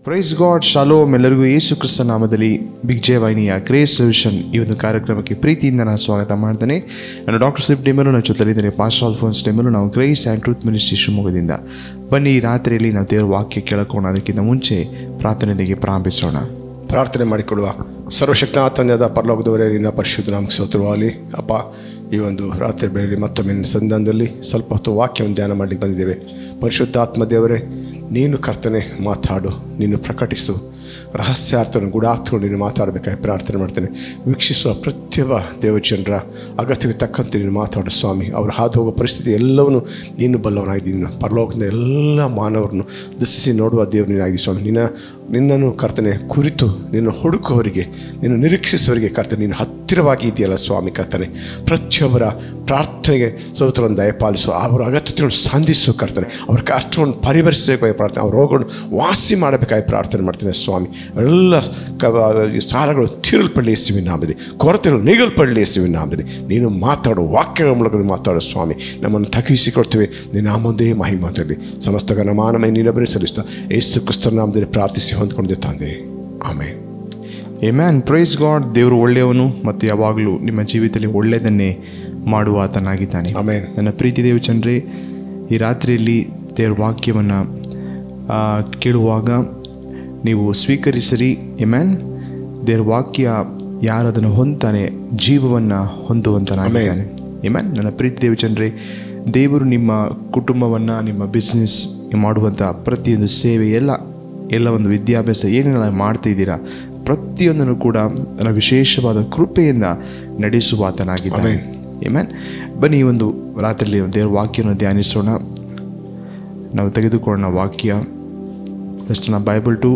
Praise God, shalom. ಎಲ್ಲರಿಗೂ ಯೇಸು ಕ್ರಿಸ್ತ ನಾಮದಲ್ಲಿ ಬಿಗ್ ಜೆ ವಾಹಿನಿಯ ಗ್ರೇಸ್ ಸೊಲ್ಯೂಷನ್ ಈ ಒಂದು ಕಾರ್ಯಕ್ರಮಕ್ಕೆ ಪ್ರೀತಿಯಿಂದ ನಾನು ಸ್ವಾಗತ ಮಾಡ್ತೇನೆ. ನಾನು ಡಾಕ್ಟರ್ ಸುದೀಪ್ ಡಿಮೆಲ್ಲೋ, ನನ್ನ ಜೊತೆಲಿದ್ದೇನೆ ಪಾಸ್ಟರ್ ಆಲ್ಫೋನ್ಸ್ ಡಿಮೆಲ್ಲೋ. ನಾವು ಗ್ರೇಸ್ ಆ್ಯಂಡ್ ಟ್ರೂತ್ ಮಿನಿಸ್ಟ್ರಿ ಶಿವಮೊಗ್ಗದಿಂದ. ಬನ್ನಿ, ಈ ರಾತ್ರಿಯಲ್ಲಿ ನಾವು ದೇವರ ವಾಕ್ಯ ಕೇಳೋಣ. ಅದಕ್ಕಿಂತ ಮುಂಚೆ ಪ್ರಾರ್ಥನೆಯೊಂದಿಗೆ ಪ್ರಾರಂಭಿಸೋಣ. ಪ್ರಾರ್ಥನೆ ಮಾಡಿಕೊಳ್ಳುವ. ಸರ್ವಶಕ್ತ ತಂದೆಯಾದ ಪರಲೋಕದವರೇ, ನಿನ್ನ ಪರಿಶುದ್ಧ ನಾಮಕ್ಕೆ ಸ್ತೋತ್ರವಾಗಲಿ. ಅಪ್ಪ, ಈ ಒಂದು ರಾತ್ರಿ ಬೆಳಗ್ಗೆ ಮತ್ತೊಮ್ಮೆ ಸಂಧಾನದಲ್ಲಿ ಸ್ವಲ್ಪ ಹೊತ್ತು ವಾಕ್ಯವನ್ನು ಧ್ಯಾನ ಮಾಡಲಿಕ್ಕೆ ಬಂದಿದ್ದೇವೆ. ಪರಿಶುದ್ಧಾತ್ಮ ದೇವರೇ, ನೀನು ಕರ್ತನೆ ಮಾತಾಡು, ನೀನು ಪ್ರಕಟಿಸು, ರಹಸ್ಯಾರ್ಥವನ್ನು ಗೂಢಾರ್ಥಗಳು ನೀನು ಮಾತಾಡಬೇಕಾಗಿ ಪ್ರಾರ್ಥನೆ ಮಾಡ್ತೇನೆ. ವೀಕ್ಷಿಸುವ ಪ್ರತಿಯೊಬ್ಬ ದೇವಜನರ ಅಗತ್ಯಕ್ಕೆ ತಕ್ಕಂತೆ ನೀನು ಮಾತಾಡು ಸ್ವಾಮಿ. ಅವರು ಹಾದು ಹೋಗೋ ಪರಿಸ್ಥಿತಿ ಎಲ್ಲವನ್ನೂ ನೀನು ಬಲ್ಲವನಾಗಿದ್ದೀನಿ. ಪರಲೋಕದ ಎಲ್ಲ ಮಾನವರನ್ನು ದೃಷ್ಟಿಸಿ ನೋಡುವ ದೇವರು ನೀನಾಗಿ ಸ್ವಾಮಿ. ನಿನ್ನನ್ನು ಕರ್ತನೆ ಕುರಿತು ನಿನ್ನ ಹುಡುಕುವವರಿಗೆ, ನಿನ್ನ ನಿರೀಕ್ಷಿಸುವವರಿಗೆ ಕರ್ತನೆ ನೀನು ಹತ್ತಿರವಾಗಿ ಇದೆಯಲ್ಲ ಸ್ವಾಮಿ. ಕರ್ತನೆ ಪ್ರತಿಯೊಬ್ಬರ ಪ್ರಾರ್ಥನೆಗೆ ಸ್ತೋತ್ರವನ್ನು ದಯಪಾಲಿಸು. ಅವರ ಅಗತ್ಯತೆಗಳನ್ನು ಸಂಧಿಸು ಕರ್ತನೆ. ಅವರ ಕಷ್ಟವನ್ನು ಪರಿಹರಿಸಬೇಕಾಗಿ ಪ್ರಾರ್ಥನೆ, ಅವ್ರ ರೋಗವನ್ನು ವಾಸಿ ಮಾಡಬೇಕಾಗಿ ಪ್ರಾರ್ಥನೆ ಮಾಡ್ತೇನೆ ಸ್ವಾಮಿ. ಎಲ್ಲ ಸಾಲಗಳು ತೀರಲ್ಪಡಲಿ ಯೇಸುವಿನ ನಾಮದಲ್ಲಿ, ಕೊರತೆಗಳು ನೀಗಲ್ಪಡಲಿ ಯೇಸುವಿನ ನಾಮದಲ್ಲಿ. ನೀನು ಮಾತಾಡು, ವಾಕ್ಯಗಳ ಮೂಲಕ ಮಾತಾಡು ಸ್ವಾಮಿ. ನಮ್ಮನ್ನು ತಗ್ಗಿಸಿಕೊಡ್ತೇವೆ. ನಿನ್ನ ನಾಮದೇ ಮಹಿಮಾದಲ್ಲಿ ಸಮಸ್ತ ಘನಮಾನಮಯ ನೀನೊಬ್ಬನೇ ಸಲ್ಲಿಸ್ತಾ ಯೇಸು ಕ್ರಿಸ್ತನ ನಾಮದಲ್ಲಿ ಪ್ರಾರ್ಥಿಸಿ ಹೊಂದ್ಕೊಂಡಿದ್ದೆ ತಂದೆ, ಆಮೇನ್. ಆಮೆನ್. Praise God. ದೇವರು ಒಳ್ಳೆಯವನು ಮತ್ತು ಯಾವಾಗಲೂ ನಿಮ್ಮ ಜೀವಿತದಲ್ಲಿ ಒಳ್ಳೆಯದನ್ನೇ ಮಾಡುವ ಆತನಾಗಿದ್ದಾನೆ. ಆಮೆನ್. ನನ್ನ ಪ್ರೀತಿ ದೇವಚಂದ್ರೇ, ಈ ರಾತ್ರಿಯಲ್ಲಿ ದೇವರ ವಾಕ್ಯವನ್ನು ಕೇಳುವಾಗ ನೀವು ಸ್ವೀಕರಿಸಿರಿ. ಆಮೆನ್. ದೇವರ ವಾಕ್ಯ ಯಾರದನ್ನು ಹೊಂತಾನೆ ಜೀವವನ್ನು ಹೊಂದುವಂತನಾಗಿದ್ದಾನೆ. ಆಮೆನ್. ನನ್ನ ಪ್ರೀತಿ ದೇವಚಂದ್ರೇ, ದೇವರು ನಿಮ್ಮ ಕುಟುಂಬವನ್ನು, ನಿಮ್ಮ ಬಿಸ್ನೆಸ್ ಮಾಡುವಂಥ ಪ್ರತಿಯೊಂದು ಸೇವೆ, ಎಲ್ಲ ಒಂದು ವಿದ್ಯಾಭ್ಯಾಸ ಏನೆಲ್ಲ ಮಾಡ್ತಾಯಿದ್ದೀರಾ, ಪ್ರತಿಯೊಂದನ್ನು ಕೂಡ ನನ್ನ ವಿಶೇಷವಾದ ಕೃಪೆಯಿಂದ ನಡೆಸುವ ಆತನಾಗಿದ್ದಾನೆ. ಆಮೆನ್. ಬನ್ನಿ, ಈ ಒಂದು ರಾತ್ರಿಯಲ್ಲಿ ದೇವರ ವಾಕ್ಯವನ್ನು ಧ್ಯಾನಿಸೋಣ. ನಾವು ತೆಗೆದುಕೊಳ್ಳೋಣ ವಾಕ್ಯ first Bible to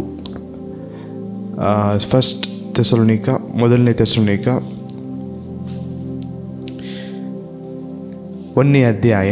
first Thessalonica, ಮೊದಲನೇ ಥೆಸಲೋನಿಕ 1ನೇ ಅಧ್ಯಾಯ.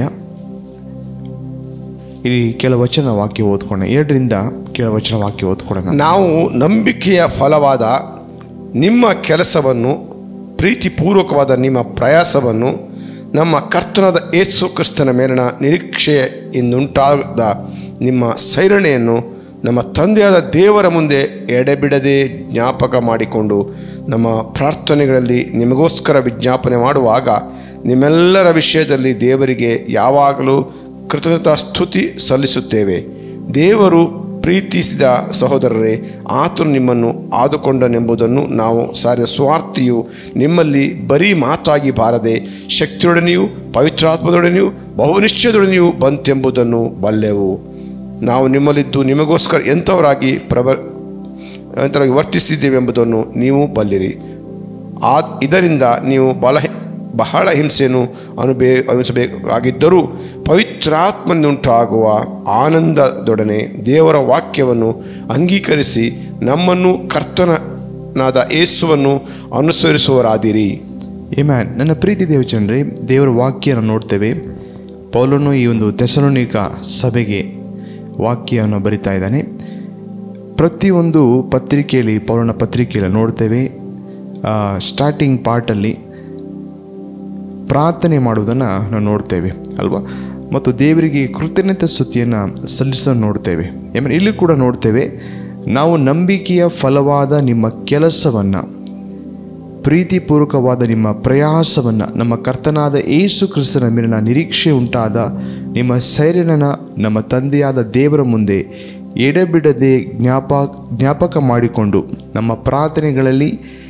ಇಲ್ಲಿ ಕೆಲ ವಚನ ವಾಕ್ಯ ಓದ್ಕೊಳ್ಳೋಣ. 2ರಿಂದ ಕೆಲ ವಚನ ವಾಕ್ಯ ಓದ್ಕೊಳ್ಳೋಣ. ನಾವು ನಂಬಿಕೆಯ ಫಲವಾದ ನಿಮ್ಮ ಕೆಲಸವನ್ನು, ಪ್ರೀತಿಪೂರ್ವಕವಾದ ನಿಮ್ಮ ಪ್ರಯಾಸವನ್ನು, ನಮ್ಮ ಕರ್ತನಾದ ಯೇಸು ಕ್ರಿಸ್ತನ ಮೇಲಿನ ನಿರೀಕ್ಷೆಯಿಂದುಂಟಾದ ನಿಮ್ಮ ಸೈರಣೆಯನ್ನು ನಮ್ಮ ತಂದೆಯಾದ ದೇವರ ಮುಂದೆ ಎಡೆಬಿಡದೆ ಜ್ಞಾಪಕ ಮಾಡಿಕೊಂಡು ನಮ್ಮ ಪ್ರಾರ್ಥನೆಗಳಲ್ಲಿ ನಿಮಗೋಸ್ಕರ ವಿಜ್ಞಾಪನೆ ಮಾಡುವಾಗ ನಿಮ್ಮೆಲ್ಲರ ವಿಷಯದಲ್ಲಿ ದೇವರಿಗೆ ಯಾವಾಗಲೂ ಕೃತಜ್ಞತಾ ಸ್ತುತಿ ಸಲ್ಲಿಸುತ್ತೇವೆ. ದೇವರು ಪ್ರೀತಿಸಿದ ಸಹೋದರರೇ, ಆತನು ನಿಮ್ಮನ್ನು ಆದುಕೊಂಡನೆಂಬುದನ್ನು ನಾವು ಸಾರಿದ ಸ್ವಾರ್ಥಿಯು ನಿಮ್ಮಲ್ಲಿ ಬರೀ ಮಾತಾಗಿ ಬಾರದೆ ಶಕ್ತಿಯೊಡನೆಯೂ ಪವಿತ್ರಾತ್ಮದೊಡನೆಯೂ ಬಹುನಿಶ್ಚಯದೊಡನೆಯೂ ಬಂತೆಂಬುದನ್ನು ಬಲ್ಲೆವು. ನಾವು ನಿಮ್ಮಲ್ಲಿದ್ದು ನಿಮಗೋಸ್ಕರ ಎಂಥವರಾಗಿ ವರ್ತಿಸಿದ್ದೇವೆ ಎಂಬುದನ್ನು ನೀವು ಬಲ್ಲಿರಿ. ಇದರಿಂದ ನೀವು ಬಹಳ ಹಿಂಸೆಯನ್ನು ಅನುಭವಿಸಬೇಕಾಗಿದ್ದರೂ ಪವಿತ್ರಾತ್ಮನಿಂದುಂಟಾಗುವ ಆನಂದದೊಡನೆ ದೇವರ ವಾಕ್ಯವನ್ನು ಅಂಗೀಕರಿಸಿ ನಮ್ಮನ್ನು ಕರ್ತನಾದ ಯೇಸುವನ್ನು ಅನುಸರಿಸುವರಾದಿರಿ. ಆಮೆನ್. ನನ್ನ ಪ್ರೀತಿ ದೇವಚಂದ್ರೇ, ದೇವರ ವಾಕ್ಯನ ನೋಡ್ತೇವೆ. ಪೌಲನು ಈ ಒಂದು ಥೆಸಲೋನಿಕ ಸಭೆಗೆ ವಾಕ್ಯವನ್ನು ಬರಿತಾ ಇದ್ದಾನೆ. ಪ್ರತಿಯೊಂದು ಪತ್ರಿಕೆಯಲ್ಲಿ, ಪೌಲನ ಪತ್ರಿಕೆಯಲ್ಲಿ ನೋಡ್ತೇವೆ, ಸ್ಟಾರ್ಟಿಂಗ್ ಪಾರ್ಟಲ್ಲಿ ಪ್ರಾರ್ಥನೆ ಮಾಡುವುದನ್ನು ನಾವು ನೋಡ್ತೇವೆ ಅಲ್ವಾ, ಮತ್ತು ದೇವರಿಗೆ ಕೃತಜ್ಞತೆ ಸ್ತುತಿಯನ್ನು ಸಲ್ಲಿಸೋದು ನೋಡ್ತೇವೆ. ಆಮೇಲೆ ಇಲ್ಲಿ ಕೂಡ ನೋಡ್ತೇವೆ, ನಾವು ನಂಬಿಕೆಯ ಫಲವಾದ ನಿಮ್ಮ ಕೆಲಸವನ್ನು, ಪ್ರೀತಿಪೂರ್ವಕವಾದ ನಿಮ್ಮ ಪ್ರಯಾಸವನ್ನು, ನಮ್ಮ ಕರ್ತನಾದ ಯೇಸು ಕ್ರಿಸ್ತನ ಮೇಲಿನ ನಿರೀಕ್ಷೆ ಉಂಟಾದ ನಿಮ್ಮ ಸೈರಣನ ನಮ್ಮ ತಂದೆಯಾದ ದೇವರ ಮುಂದೆ ಎಡೆಬಿಡದೆ ಜ್ಞಾಪಕ ಮಾಡಿಕೊಂಡು ನಮ್ಮ ಪ್ರಾರ್ಥನೆಗಳಲ್ಲಿ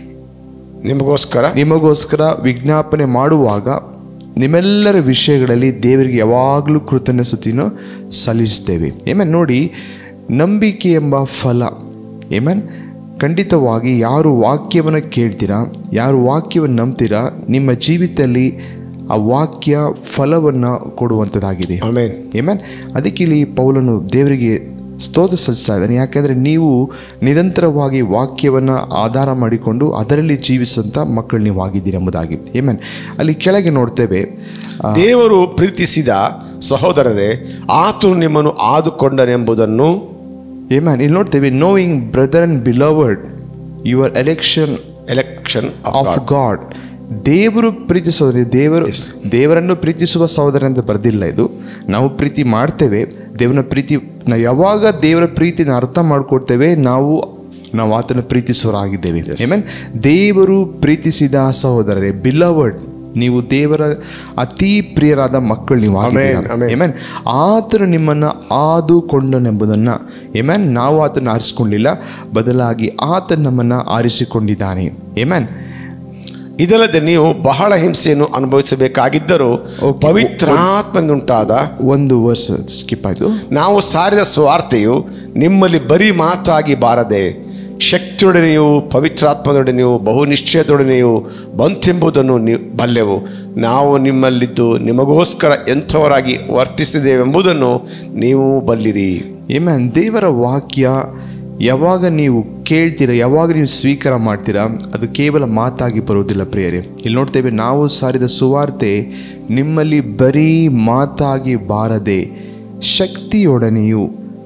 ನಿಮಗೋಸ್ಕರ ವಿಜ್ಞಾಪನೆ ಮಾಡುವಾಗ ನಿಮ್ಮೆಲ್ಲರ ವಿಷಯಗಳಲ್ಲಿ ದೇವರಿಗೆ ಯಾವಾಗಲೂ ಕೃತಜ್ಞ ಸ್ತುತಿಯನ್ನು ಸಲ್ಲಿಸ್ತೇವೆ. ಆಮೇಲೆ ನೋಡಿ, ನಂಬಿಕೆ ಎಂಬ ಫಲ. ಆಮೇಲೆ ಖಂಡಿತವಾಗಿ ಯಾರು ವಾಕ್ಯವನ್ನು ಕೇಳ್ತೀರಾ, ಯಾರು ವಾಕ್ಯವನ್ನು ನಂಬ್ತೀರಾ, ನಿಮ್ಮ ಜೀವಿತದಲ್ಲಿ ಆ ವಾಕ್ಯ ಫಲವನ್ನು ಕೊಡುವಂಥದ್ದಾಗಿದೆ. ಆಮೆನ್. ಆಮೆನ್. ಅದಕ್ಕೆ ಇಲ್ಲಿ ಪೌಲನು ದೇವರಿಗೆ ಸ್ತೋತ್ರ ಸಲ್ಲಿಸ್ತಾ ಇದ್ದಾನೆ. ಯಾಕೆಂದರೆ ನೀವು ನಿರಂತರವಾಗಿ ವಾಕ್ಯವನ್ನು ಆಧಾರ ಮಾಡಿಕೊಂಡು ಅದರಲ್ಲಿ ಜೀವಿಸುವಂಥ ಮಕ್ಕಳು ನೀವು ಆಗಿದ್ದೀರಿ ಎಂಬುದಾಗಿ. ಆಮೆನ್. ಅಲ್ಲಿ ಕೆಳಗೆ ನೋಡ್ತೇವೆ, ದೇವರು ಪ್ರೀತಿಸಿದ ಸಹೋದರರೇ, ಆತನು ನಿಮ್ಮನ್ನು ಆದುಕೊಂಡನೆಂಬುದನ್ನು. ಆಮೆನ್. ಇಲ್ಲಿ ನೋಡ್ತೇವೆ, knowing brother and beloved your election of God. ದೇವರು ಪ್ರೀತಿಸೋದ್ರೆ ದೇವರನ್ನು ಪ್ರೀತಿಸುವ ಸಹೋದರ ಅಂತ ಬರೆದಿಲ್ಲ. ಇದು ನಾವು ಪ್ರೀತಿ ಮಾಡ್ತೇವೆ, ದೇವರ ಪ್ರೀತಿ, ನಾವು ಯಾವಾಗ ದೇವರ ಪ್ರೀತಿನ ಅರ್ಥ ಮಾಡಿಕೊಡ್ತೇವೆ ನಾವು ಆತನ ಪ್ರೀತಿಸುವರಾಗಿದ್ದೇವೆ. ಆಮೆನ್. ದೇವರು ಪ್ರೀತಿಸಿದ ಸಹೋದರರೇ, ಬಿಲವರ್ಡ್, ನೀವು ದೇವರ ಅತಿ ಪ್ರಿಯರಾದ ಮಕ್ಕಳು ನೀವು. ಆಮೆನ್. ಆತನು ನಿಮ್ಮನ್ನು ಆದುಕೊಂಡನೆಂಬುದನ್ನು, ಆಮೆನ್, ನಾವು ಆತನ ಆರಿಸಿಕೊಂಡಿಲ್ಲ, ಬದಲಾಗಿ ಆತ ನಮ್ಮನ್ನು ಆರಿಸಿಕೊಂಡಿದ್ದಾನೆ. ಆಮೆನ್. ಇದಲ್ಲದೆ ನೀವು ಬಹಳ ಹಿಂಸೆಯನ್ನು ಅನುಭವಿಸಬೇಕಾಗಿದ್ದರೂ ಪವಿತ್ರಾತ್ಮನಿಂದುಂಟಾದ ಒಂದು ವರ್ಷ ಸ್ಕಿಪ್ ಆಯಿತು. ನಾವು ಸಾರಿದ ಸುವಾರ್ತೆಯು ನಿಮ್ಮಲ್ಲಿ ಬರೀ ಮಾತಾಗಿ ಬಾರದೆ ಶಕ್ತಿಯೊಡನೆಯೂ ಪವಿತ್ರಾತ್ಮದೊಡನೆಯೂ ಬಹುನಿಶ್ಚಯದೊಡನೆಯೂ ಬಂತೆಂಬುದನ್ನು ನೀವು ಬಲ್ಲೆವು. ನಾವು ನಿಮ್ಮಲ್ಲಿದ್ದು ನಿಮಗೋಸ್ಕರ ಎಂಥವರಾಗಿ ವರ್ತಿಸಿದ್ದೇವೆಂಬುದನ್ನು ನೀವು ಬಲ್ಲಿರಿ. ಆಮೆನ್. ದೇವರ ವಾಕ್ಯ ಯಾವಾಗ ನೀವು ಕೇಳ್ತೀರ, ಯಾವಾಗ ನೀವು ಸ್ವೀಕಾರ ಮಾಡ್ತೀರಾ, ಅದು ಕೇವಲ ಮಾತಾಗಿ ಬರುವುದಿಲ್ಲ ಪ್ರಿಯರೇ. ಇಲ್ಲಿ ನೋಡ್ತೇವೆ, ನಾವು ಸಾರಿದ ಸುವಾರ್ತೆ ನಿಮ್ಮಲ್ಲಿ ಬರೀ ಮಾತಾಗಿ ಬಾರದೆ ಶಕ್ತಿಯೊಡನೆಯೂ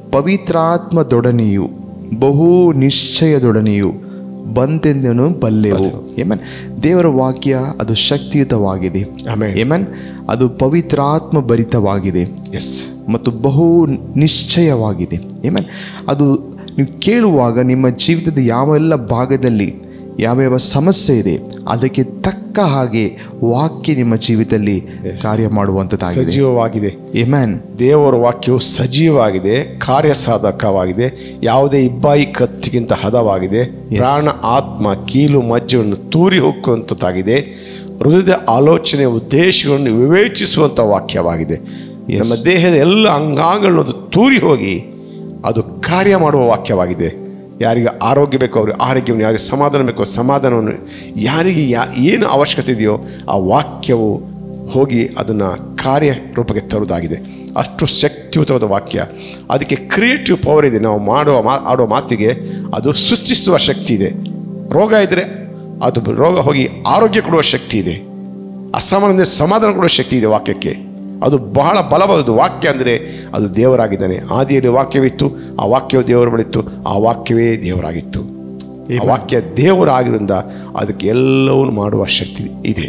ಪವಿತ್ರಾತ್ಮದೊಡನೆಯೂ ಬಹು ನಿಶ್ಚಯದೊಡನೆಯೂ ಬಂತೆಂದನು ಬಲ್ಲೆವು. ಆಮೆನ್. ದೇವರ ವಾಕ್ಯ ಅದು ಶಕ್ತಿಯುತವಾಗಿದೆ. ಆಮೆನ್. ಅದು ಪವಿತ್ರಾತ್ಮ ಭರಿತವಾಗಿದೆ. ಎಸ್. ಮತ್ತು ಬಹು ನಿಶ್ಚಯವಾಗಿದೆ. ಆಮೆನ್. ಅದು ನೀವು ಕೇಳುವಾಗ ನಿಮ್ಮ ಜೀವಿತದ ಯಾವೆಲ್ಲ ಭಾಗದಲ್ಲಿ ಯಾವ್ಯಾವ ಸಮಸ್ಯೆ ಇದೆ ಅದಕ್ಕೆ ತಕ್ಕ ಹಾಗೆ ವಾಕ್ಯ ನಿಮ್ಮ ಜೀವಿತದಲ್ಲಿ ಕಾರ್ಯ ಮಾಡುವಂಥದ್ದಾಗಿದೆ, ಸಜೀವವಾಗಿದೆ. ಆಮೆನ್. ದೇವರ ವಾಕ್ಯವು ಸಜೀವವಾಗಿದೆ, ಕಾರ್ಯಸಾಧಕವಾಗಿದೆ, ಯಾವುದೇ ಇಬ್ಬಾಯಿ ಕತ್ತಿಗಿಂತ ಹದವಾಗಿದೆ, ಪ್ರಾಣ ಆತ್ಮ ಕೀಲು ಮಜ್ಜೆಯನ್ನು ತೂರಿ ಹೋಗುವಂಥದ್ದಾಗಿದೆ, ಹೃದಯದ ಆಲೋಚನೆ ಉದ್ದೇಶಗಳನ್ನು ವಿವೇಚಿಸುವಂಥ ವಾಕ್ಯವಾಗಿದೆ. ನಮ್ಮ ದೇಹದ ಎಲ್ಲ ಅಂಗಾಂಗಗಳನ್ನು ತೂರಿ ಹೋಗಿ ಅದು ಕಾರ್ಯ ಮಾಡುವ ವಾಕ್ಯವಾಗಿದೆ. ಯಾರಿಗೆ ಆರೋಗ್ಯ ಬೇಕೋ ಅವ್ರಿಗೆ ಆರೋಗ್ಯವನ್ನು, ಯಾರಿಗೆ ಸಮಾಧಾನ ಬೇಕೋ ಸಮಾಧಾನವನ್ನು, ಯಾರಿಗೆ ಏನು ಅವಶ್ಯಕತೆ ಇದೆಯೋ ಆ ವಾಕ್ಯವು ಹೋಗಿ ಅದನ್ನು ಕಾರ್ಯರೂಪಕ್ಕೆ ತರುವುದಾಗಿದೆ. ಅಷ್ಟು ಶಕ್ತಿಯುತವಾದ ವಾಕ್ಯ. ಅದಕ್ಕೆ ಕ್ರಿಯೇಟಿವ್ ಪವರ್ ಇದೆ. ನಾವು ಆಡುವ ಮಾತಿಗೆ ಅದು ಸೃಷ್ಟಿಸುವ ಶಕ್ತಿ ಇದೆ. ರೋಗ ಇದ್ದರೆ ಅದು ರೋಗ ಹೋಗಿ ಆರೋಗ್ಯ ಕೊಡುವ ಶಕ್ತಿ ಇದೆ. ಅಸಮಾಧಾನ ಸಮಾಧಾನ ಕೊಡುವ ಶಕ್ತಿ ಇದೆ ವಾಕ್ಯಕ್ಕೆ. ಅದು ಬಹಳ ಬಲವಾದ ವಾಕ್ಯ. ಅಂದರೆ ಅದು ದೇವರಾಗಿದ್ದಾನೆ. ಆದಿಯಲ್ಲಿ ವಾಕ್ಯವಿತ್ತು, ಆ ವಾಕ್ಯವು ದೇವರ ಬಳಿತ್ತು, ಆ ವಾಕ್ಯವೇ ದೇವರಾಗಿತ್ತು. ಆ ವಾಕ್ಯ ದೇವರಾಗಿರೋದ್ರಿಂದ ಅದಕ್ಕೆ ಎಲ್ಲವನ್ನೂ ಮಾಡುವ ಶಕ್ತಿ ಇದೆ.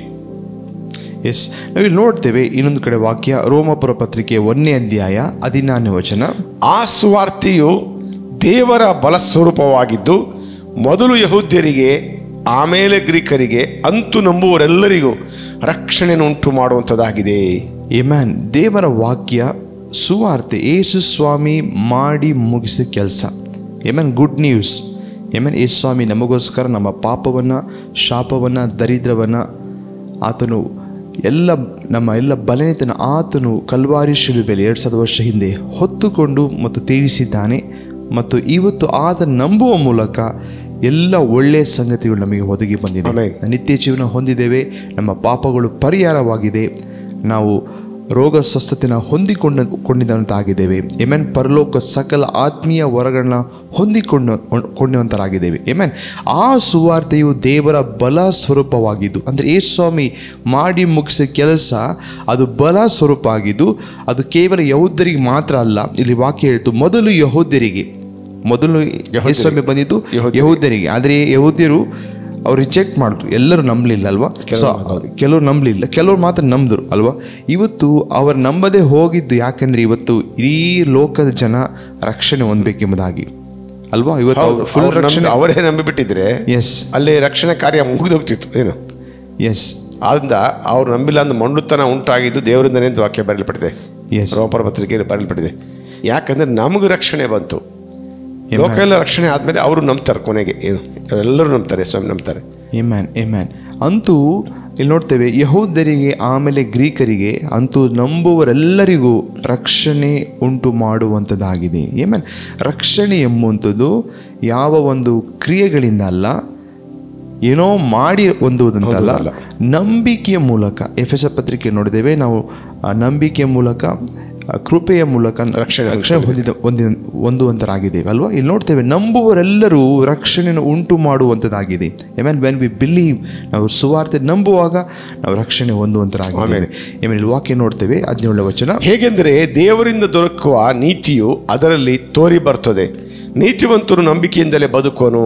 ಎಸ್, ನಾವಿಲ್ಲಿ ನೋಡ್ತೇವೆ ಇನ್ನೊಂದು ಕಡೆ ವಾಕ್ಯ, ರೋಮಪುರ ಪತ್ರಿಕೆ 1ನೇ ಅಧ್ಯಾಯ 14ನೇ ವಚನ. ಆ ಸುವಾರ್ತೆಯು ದೇವರ ಬಲ ಸ್ವರೂಪವಾಗಿದ್ದು ಮೊದಲು ಯಹೂದ್ಯರಿಗೆ ಆಮೇಲೆ ಗ್ರೀಕರಿಗೆ ಅಂತೂ ನಂಬುವರೆಲ್ಲರಿಗೂ ರಕ್ಷಣೆಯನ್ನು ಉಂಟು ಮಾಡುವಂಥದ್ದಾಗಿದೆ. ಆಮೆನ್. ದೇವರ ವಾಕ್ಯ ಸುವಾರ್ತೆ ಯೇಸು ಸ್ವಾಮಿ ಮಾಡಿ ಮುಗಿಸಿದ ಕೆಲಸ. ಆಮೆನ್. Good news. ಆಮೆನ್. ಯೇಸು ಸ್ವಾಮಿ ನಮಗೋಸ್ಕರ ನಮ್ಮ ಪಾಪವನ್ನು, ಶಾಪವನ್ನು, ದರಿದ್ರವನ್ನು ಆತನು ನಮ್ಮ ಎಲ್ಲ ಬಲನೆತನ ಆತನು ಕಲ್ವಾರಿ ಶಿಲುಬೆಯಲ್ಲಿ 2000 ವರ್ಷ ಹಿಂದೆ ಹೊತ್ತುಕೊಂಡು ಮತ್ತು ತೀರಿಸಿದ್ದಾನೆ. ಮತ್ತು ಇವತ್ತು ಆತ ನಂಬುವ ಮೂಲಕ ಎಲ್ಲ ಒಳ್ಳೆಯ ಸಂಗತಿಗಳು ನಮಗೆ ಒದಗಿ ಬಂದಿದೆ. ನಿತ್ಯ ಜೀವನ ಹೊಂದಿದ್ದೇವೆ. ನಮ್ಮ ಪಾಪಗಳು ಪರಿಹಾರವಾಗಿದೆ. ನಾವು ರೋಗ ಸ್ವಸ್ಥತೆಯನ್ನು ಹೊಂದಿಕೊಂಡಿದ್ದಂತಾಗಿದ್ದೇವೆ. ಆಮೆನ್. ಪರಲೋಕ ಸಕಲ ಆತ್ಮೀಯ ವರಗಳನ್ನ ಹೊಂದಿಕೊಂಡಂತರಾಗಿದ್ದೇವೆ. ಆಮೆನ್. ಆ ಸುವಾರ್ತೆಯು ದೇವರ ಬಲ ಸ್ವರೂಪವಾಗಿದ್ದು, ಅಂದರೆ ಯೇಸು ಸ್ವಾಮಿ ಮಾಡಿ ಮುಗಿಸಿದ ಕೆಲಸ ಅದು ಬಲ ಸ್ವರೂಪ ಆಗಿದ್ದು, ಅದು ಕೇವಲ ಯಹೂದ್ಯರಿಗೆ ಮಾತ್ರ ಅಲ್ಲ. ಇಲ್ಲಿ ವಾಕ್ಯ ಹೇಳ್ತು, ಮೊದಲು ಯಹೂದ್ಯರಿಗೆ, ಮೊದಲು ಯೇಸು ಸ್ವಾಮಿ ಬಂದಿದ್ದು ಯಹೂದ್ಯರಿಗೆ. ಆದರೆ ಯಹೂದ್ಯರು ಅವ್ರು ರಿಜೆಕ್ಟ್ ಮಾಡಿದ್ರು, ಎಲ್ಲರೂ ನಂಬಲಿಲ್ಲ ಅಲ್ವಾ. ಕೆಲವರು ನಂಬಲಿಲ್ಲ, ಕೆಲವರು ಮಾತ್ರ ನಂಬಿದ್ರು ಅಲ್ವಾ. ಇವತ್ತು ಅವರು ನಂಬದೇ ಹೋಗಿದ್ದು ಯಾಕೆಂದ್ರೆ ಇವತ್ತು ಇಡೀ ಲೋಕದ ಜನ ರಕ್ಷಣೆ ಹೊಂದಬೇಕೆಂಬುದಾಗಿ ಅಲ್ವಾ. ಇವತ್ತು ಫುಲ್ ರಕ್ಷಣೆ ಅವರೇ ನಂಬಿಬಿಟ್ಟಿದ್ರೆ ಎಸ್, ಅಲ್ಲಿ ರಕ್ಷಣೆ ಕಾರ್ಯ ಮುಗಿದೋಗ್ತಿತ್ತು ಏನು. ಎಸ್, ಆದ್ರಿಂದ ಅವ್ರು ನಂಬಿಲ್ಲ ಅಂದ ಮಂಡುತನ ಉಂಟಾಗಿದ್ದು ದೇವರಿಂದನೇ ಅಂತ ವಾಕ್ಯ ಬರೆಯಲ್ಪಟ್ಟಿದೆ. ರೋಮಪುರ ಪತ್ರಿಕೆಯಲ್ಲಿ ಬರೆಯಲ್ಪಟ್ಟಿದೆ. ಯಾಕಂದ್ರೆ ನಮಗೆ ರಕ್ಷಣೆ ಬಂತು. ಲೋಕ ಎಲ್ಲ ರಕ್ಷಣೆ ಆದಮೇಲೆ ಅವರು ನಂಬ್ತಾರೆ. ಕೊನೆಗೆ ಏನು ಎಲ್ಲರೂ ನಂಬ್ತಾರೆ, ಸ್ವಾಮಿ ನಂಬ್ತಾರೆ. Amen, amen. ಅಂತೂ ಇಲ್ಲಿ ನೋಡ್ತೇವೆ, ಯಹೂದ್ಯರಿಗೆ ಆಮೇಲೆ ಗ್ರೀಕರಿಗೆ ಅಂತೂ ನಂಬುವರೆಲ್ಲರಿಗೂ ರಕ್ಷಣೆ ಉಂಟು ಮಾಡುವಂಥದ್ದಾಗಿದೆ. ಆಮೆನ್. ರಕ್ಷಣೆ ಎಂಬುವಂಥದ್ದು ಯಾವ ಒಂದು ಕ್ರಿಯೆಗಳಿಂದ ಅಲ್ಲ, ಏನೋ ಮಾಡಿ ಹೊಂದುವುದಂತಲ್ಲ, ನಂಬಿಕೆಯ ಮೂಲಕ. ಎಫೆಸ ಪತ್ರಿಕೆ ನೋಡಿದ್ದೇವೆ ನಾವು, ನಂಬಿಕೆಯ ಮೂಲಕ, ಕೃಪೆಯ ಮೂಲಕ ರಕ್ಷಣೆ ಹೊಂದುವಂತರಾಗಿದ್ದೇವೆ ಅಲ್ವಾ. ಇಲ್ಲಿ ನೋಡ್ತೇವೆ, ನಂಬುವರೆಲ್ಲರೂ ರಕ್ಷಣೆಯನ್ನು ಉಂಟು ಮಾಡುವಂಥದ್ದಾಗಿದೆ. ಆಮೆನ್. ವೆನ್ ವಿ ಬಿಲೀವ್, ನಾವು ಸುವಾರ್ತೆ ನಂಬುವಾಗ ನಾವು ರಕ್ಷಣೆ ಹೊಂದುವಂತರಾಗಿದ್ದೇವೆ. ಆಮೇಲೆ ಇಲ್ಲಿ ವಾಕ್ಯ ನೋಡ್ತೇವೆ 17ನೇ ವಚನ. ಹೇಗೆಂದರೆ ದೇವರಿಂದ ದೊರಕುವ ನೀತಿಯು ಅದರಲ್ಲಿ ತೋರಿ ಬರ್ತದೆ, ನೀತಿವಂತರು ನಂಬಿಕೆಯಿಂದಲೇ ಬದುಕೋನು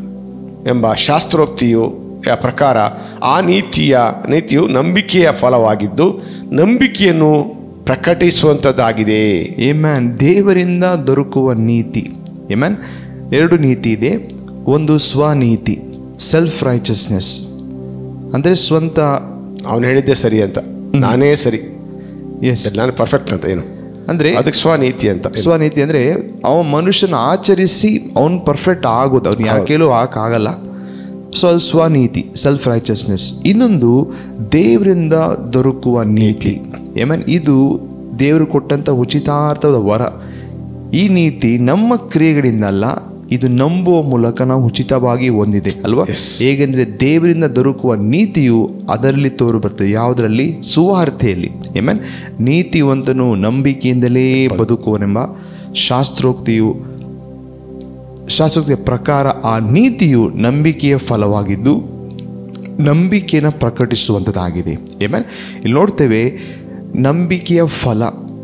ಎಂಬ ಶಾಸ್ತ್ರೋಕ್ತಿಯು ಪ್ರಕಾರ ಆ ನೀತಿಯು ನಂಬಿಕೆಯ ಫಲವಾಗಿದ್ದು, ನಂಬಿಕೆಯನ್ನು ಪ್ರಕಟಿಸುವಂಥದ್ದಾಗಿದೆ. ಆಮೆನ್. ದೇವರಿಂದ ದೊರಕುವ ನೀತಿ. ಆಮೆನ್. ಎರಡು ನೀತಿ ಇದೆ. ಒಂದು ಸ್ವನೀತಿ, ಸೆಲ್ಫ್ ರೈಚಸ್ನೆಸ್, ಅಂದರೆ ಸ್ವಂತ ಅವನು ಹೇಳಿದ್ದೆ ಸರಿ ಅಂತ, ನಾನೇ ಸರಿ, ಎಸ್ ನಾನು ಪರ್ಫೆಕ್ಟ್ ಅಂತ, ಏನು ಅಂದರೆ ಅದಕ್ಕೆ ಸ್ವನೀತಿ ಅಂತ. ಸ್ವನೀತಿ ಅಂದರೆ ಅವನ ಮನುಷ್ಯನ ಆಚರಿಸಿ ಅವನು ಪರ್ಫೆಕ್ಟ್ ಆಗೋದು, ಅವ್ನು ಯಾರ ಕೇಳು ಆಗಲ್ಲ. ಸೊ ಅದು ಸ್ವನೀತಿ, ಸೆಲ್ಫ್ ರೈಚಸ್ನೆಸ್. ಇನ್ನೊಂದು ದೇವರಿಂದ ದೊರಕುವ ನೀತಿ. ಆಮೇಲೆ ಇದು ದೇವರು ಕೊಟ್ಟಂಥ ಉಚಿತಾರ್ಥದ ವರ. ಈ ನೀತಿ ನಮ್ಮ ಕ್ರಿಯೆಗಳಿಂದಲ್ಲ, ಇದು ನಂಬುವ ಮೂಲಕ ನಾವು ಉಚಿತವಾಗಿ ಹೊಂದಿದೆ ಅಲ್ವಾ. ಹೇಗೆಂದರೆ ದೇವರಿಂದ ದೊರಕುವ ನೀತಿಯು ಅದರಲ್ಲಿ ತೋರು ಬರ್ತದೆ. ಯಾವುದರಲ್ಲಿ? ಸುವಾರ್ತೆಯಲ್ಲಿ. ಆಮೇಲೆ ನೀತಿವಂತನು ನಂಬಿಕೆಯಿಂದಲೇ ಬದುಕುವನೆಂಬ ಶಾಸ್ತ್ರೋಕ್ತಿಯ ಪ್ರಕಾರ ಆ ನೀತಿಯು ನಂಬಿಕೆಯ ಫಲವಾಗಿದ್ದು ನಂಬಿಕೆಯನ್ನು ಪ್ರಕಟಿಸುವಂಥದ್ದಾಗಿದೆ. ಆಮೇಲೆ ಇಲ್ಲಿ ನೋಡ್ತೇವೆ, ನಂಬಿಕೆಯ ಫಲ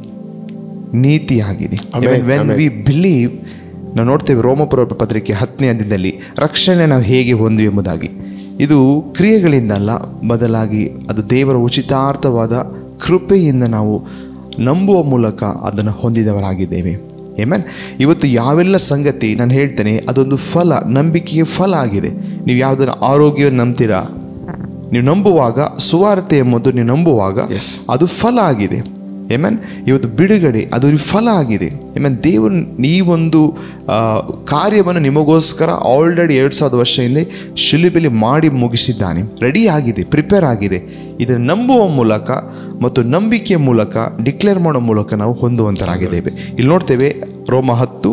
ನೀತಿಯಾಗಿದೆ. ವೆನ್ ವಿ ಬಿಲೀವ್, ನಾವು ನೋಡ್ತೇವೆ ರೋಮಪುರ ಪತ್ರಿಕೆ 10ನೇ ಅಧ್ಯಾಯದಲ್ಲಿ ರಕ್ಷಣೆ ನಾವು ಹೇಗೆ ಹೊಂದಿವೆ ಎಂಬುದಾಗಿ. ಇದು ಕ್ರಿಯೆಗಳಿಂದಲ್ಲ, ಬದಲಾಗಿ ಅದು ದೇವರ ಉಚಿತಾರ್ಥವಾದ ಕೃಪೆಯಿಂದ ನಾವು ನಂಬುವ ಮೂಲಕ ಅದನ್ನು ಹೊಂದಿದವರಾಗಿದ್ದೇವೆ. ಆಮೆನ್. ಇವತ್ತು ಯಾವೆಲ್ಲ ಸಂಗತಿ ನಾನು ಹೇಳ್ತೇನೆ ಅದೊಂದು ಫಲ, ನಂಬಿಕೆಯ ಫಲ ಆಗಿದೆ. ನೀವು ಯಾವುದನ್ನು ಆರೋಗ್ಯವನ್ನು ನಂಬ್ತೀರಾ, ನೀವು ನಂಬುವಾಗ ಸುವಾರ್ತೆ ಎಂಬುದು ನೀವು ನಂಬುವಾಗ ಅದು ಫಲ ಆಗಿದೆ. ಆಮೆನ್. ಇವತ್ತು ಬಿಡುಗಡೆ ಅದು ಫಲ ಆಗಿದೆ. ಆಮೆನ್. ದೇವರು ಈ ಒಂದು ಕಾರ್ಯವನ್ನು ನಿಮಗೋಸ್ಕರ ಆಲ್ರೆಡಿ 2000 ವರ್ಷ ಹಿಂದೆ ಶಿಲುಬೆಯಲ್ಲಿ ಮಾಡಿ ಮುಗಿಸಿದ್ದಾನೆ. ರೆಡಿ ಆಗಿದೆ, ಪ್ರಿಪೇರ್ ಆಗಿದೆ. ಇದನ್ನು ನಂಬುವ ಮೂಲಕ ಮತ್ತು ನಂಬಿಕೆಯ ಮೂಲಕ ಡಿಕ್ಲೇರ್ ಮಾಡೋ ಮೂಲಕ ನಾವು ಹೊಂದುವಂತರಾಗಿದ್ದೇವೆ. ಇಲ್ಲಿ ನೋಡ್ತೇವೆ ರೋಮ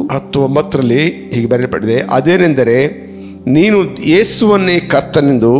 10:9 ಹೀಗೆ ಬರೆಯಲ್ಪಟ್ಟಿದೆ, ಅದೇನೆಂದರೆ ನೀನು ಯೇಸುವನ್ನೇ ಕರ್ತನೆಂದು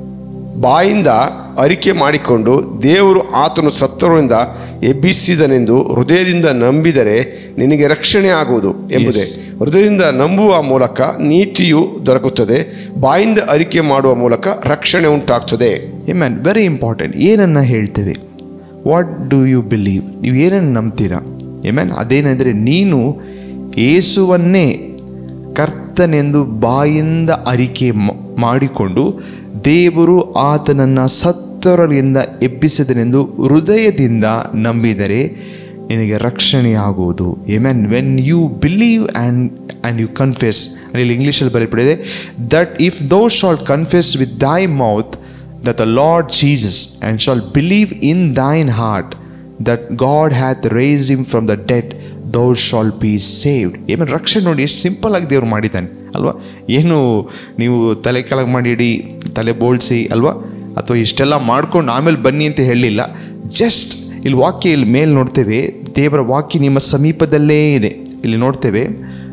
ಬಾಯಿಂದ ಅರಿಕೆ ಮಾಡಿಕೊಂಡು ದೇವರು ಆತನು ಸತ್ತವರಿಂದ ಎಬ್ಬಿಸಿದನೆಂದು ಹೃದಯದಿಂದ ನಂಬಿದರೆ ನಿನಗೆ ರಕ್ಷಣೆ ಆಗುವುದು ಎಂಬುದೇ. ಹೃದಯದಿಂದ ನಂಬುವ ಮೂಲಕ ನೀತಿಯು ದೊರಕುತ್ತದೆ, ಬಾಯಿಂದ ಅರಿಕೆ ಮಾಡುವ ಮೂಲಕ ರಕ್ಷಣೆ ಉಂಟಾಗ್ತದೆ. ಆಮೆನ್. Very important. ಏನನ್ನ ಹೇಳ್ತೇವೆ? What do you believe? ನೀವು ಏನನ್ನು ನಂಬ್ತೀರಾ? ಆಮೆನ್. ಅದೇನೆಂದರೆ ನೀನು ಯೇಸುವನ್ನೇ ಕರ್ತನೆಂದು ಬಾಯಿಂದ ಅರಿಕೆ ಮಾಡಿಕೊಂಡು ದೇವರು ಆತನನ್ನು ಸತ್ತವರಿಂದ ಎಬ್ಬಿಸಿದನೆಂದು ಹೃದಯದಿಂದ ನಂಬಿದರೆ ನಿನಗೆ ರಕ್ಷಣೆಯಾಗುವುದು. Amen. When you believe and you confess, ಇಲ್ಲಿ ಇಂಗ್ಲೀಷಲ್ಲಿ ಬರೆಯಲ್ಪಟ್ಟಿದೆ, that if thou shall confess with thy mouth that the Lord Jesus and shall believe in thine heart that God hath raised him from the dead thou shall be saved. ಆಮೇಲೆ ರಕ್ಷಣೆ ನೋಡಿ ಎಷ್ಟು simple ಆಗಿ ದೇವರು ಮಾಡಿದ್ದಾನೆ ಅಲ್ವಾ. ಏನು ನೀವು ತಲೆ ಕೆಳಗೆ ಮಾಡಿ ತಲೆ ಬೋಳ್ಸಿ ಅಲ್ವಾ, ಅಥವಾ ಇಷ್ಟೆಲ್ಲ ಮಾಡ್ಕೊಂಡು ಆಮೇಲೆ ಬನ್ನಿ ಅಂತ ಹೇಳಲಿಲ್ಲ. ಜಸ್ಟ್ ಇಲ್ಲಿ ವಾಕ್ಯ, ಇಲ್ಲಿ ಮೇಲೆ ನೋಡ್ತೇವೆ ದೇವರ ವಾಕ್ಯ ನಿಮ್ಮ ಸಮೀಪದಲ್ಲೇ ಇದೆ. ಇಲ್ಲಿ ನೋಡ್ತೇವೆ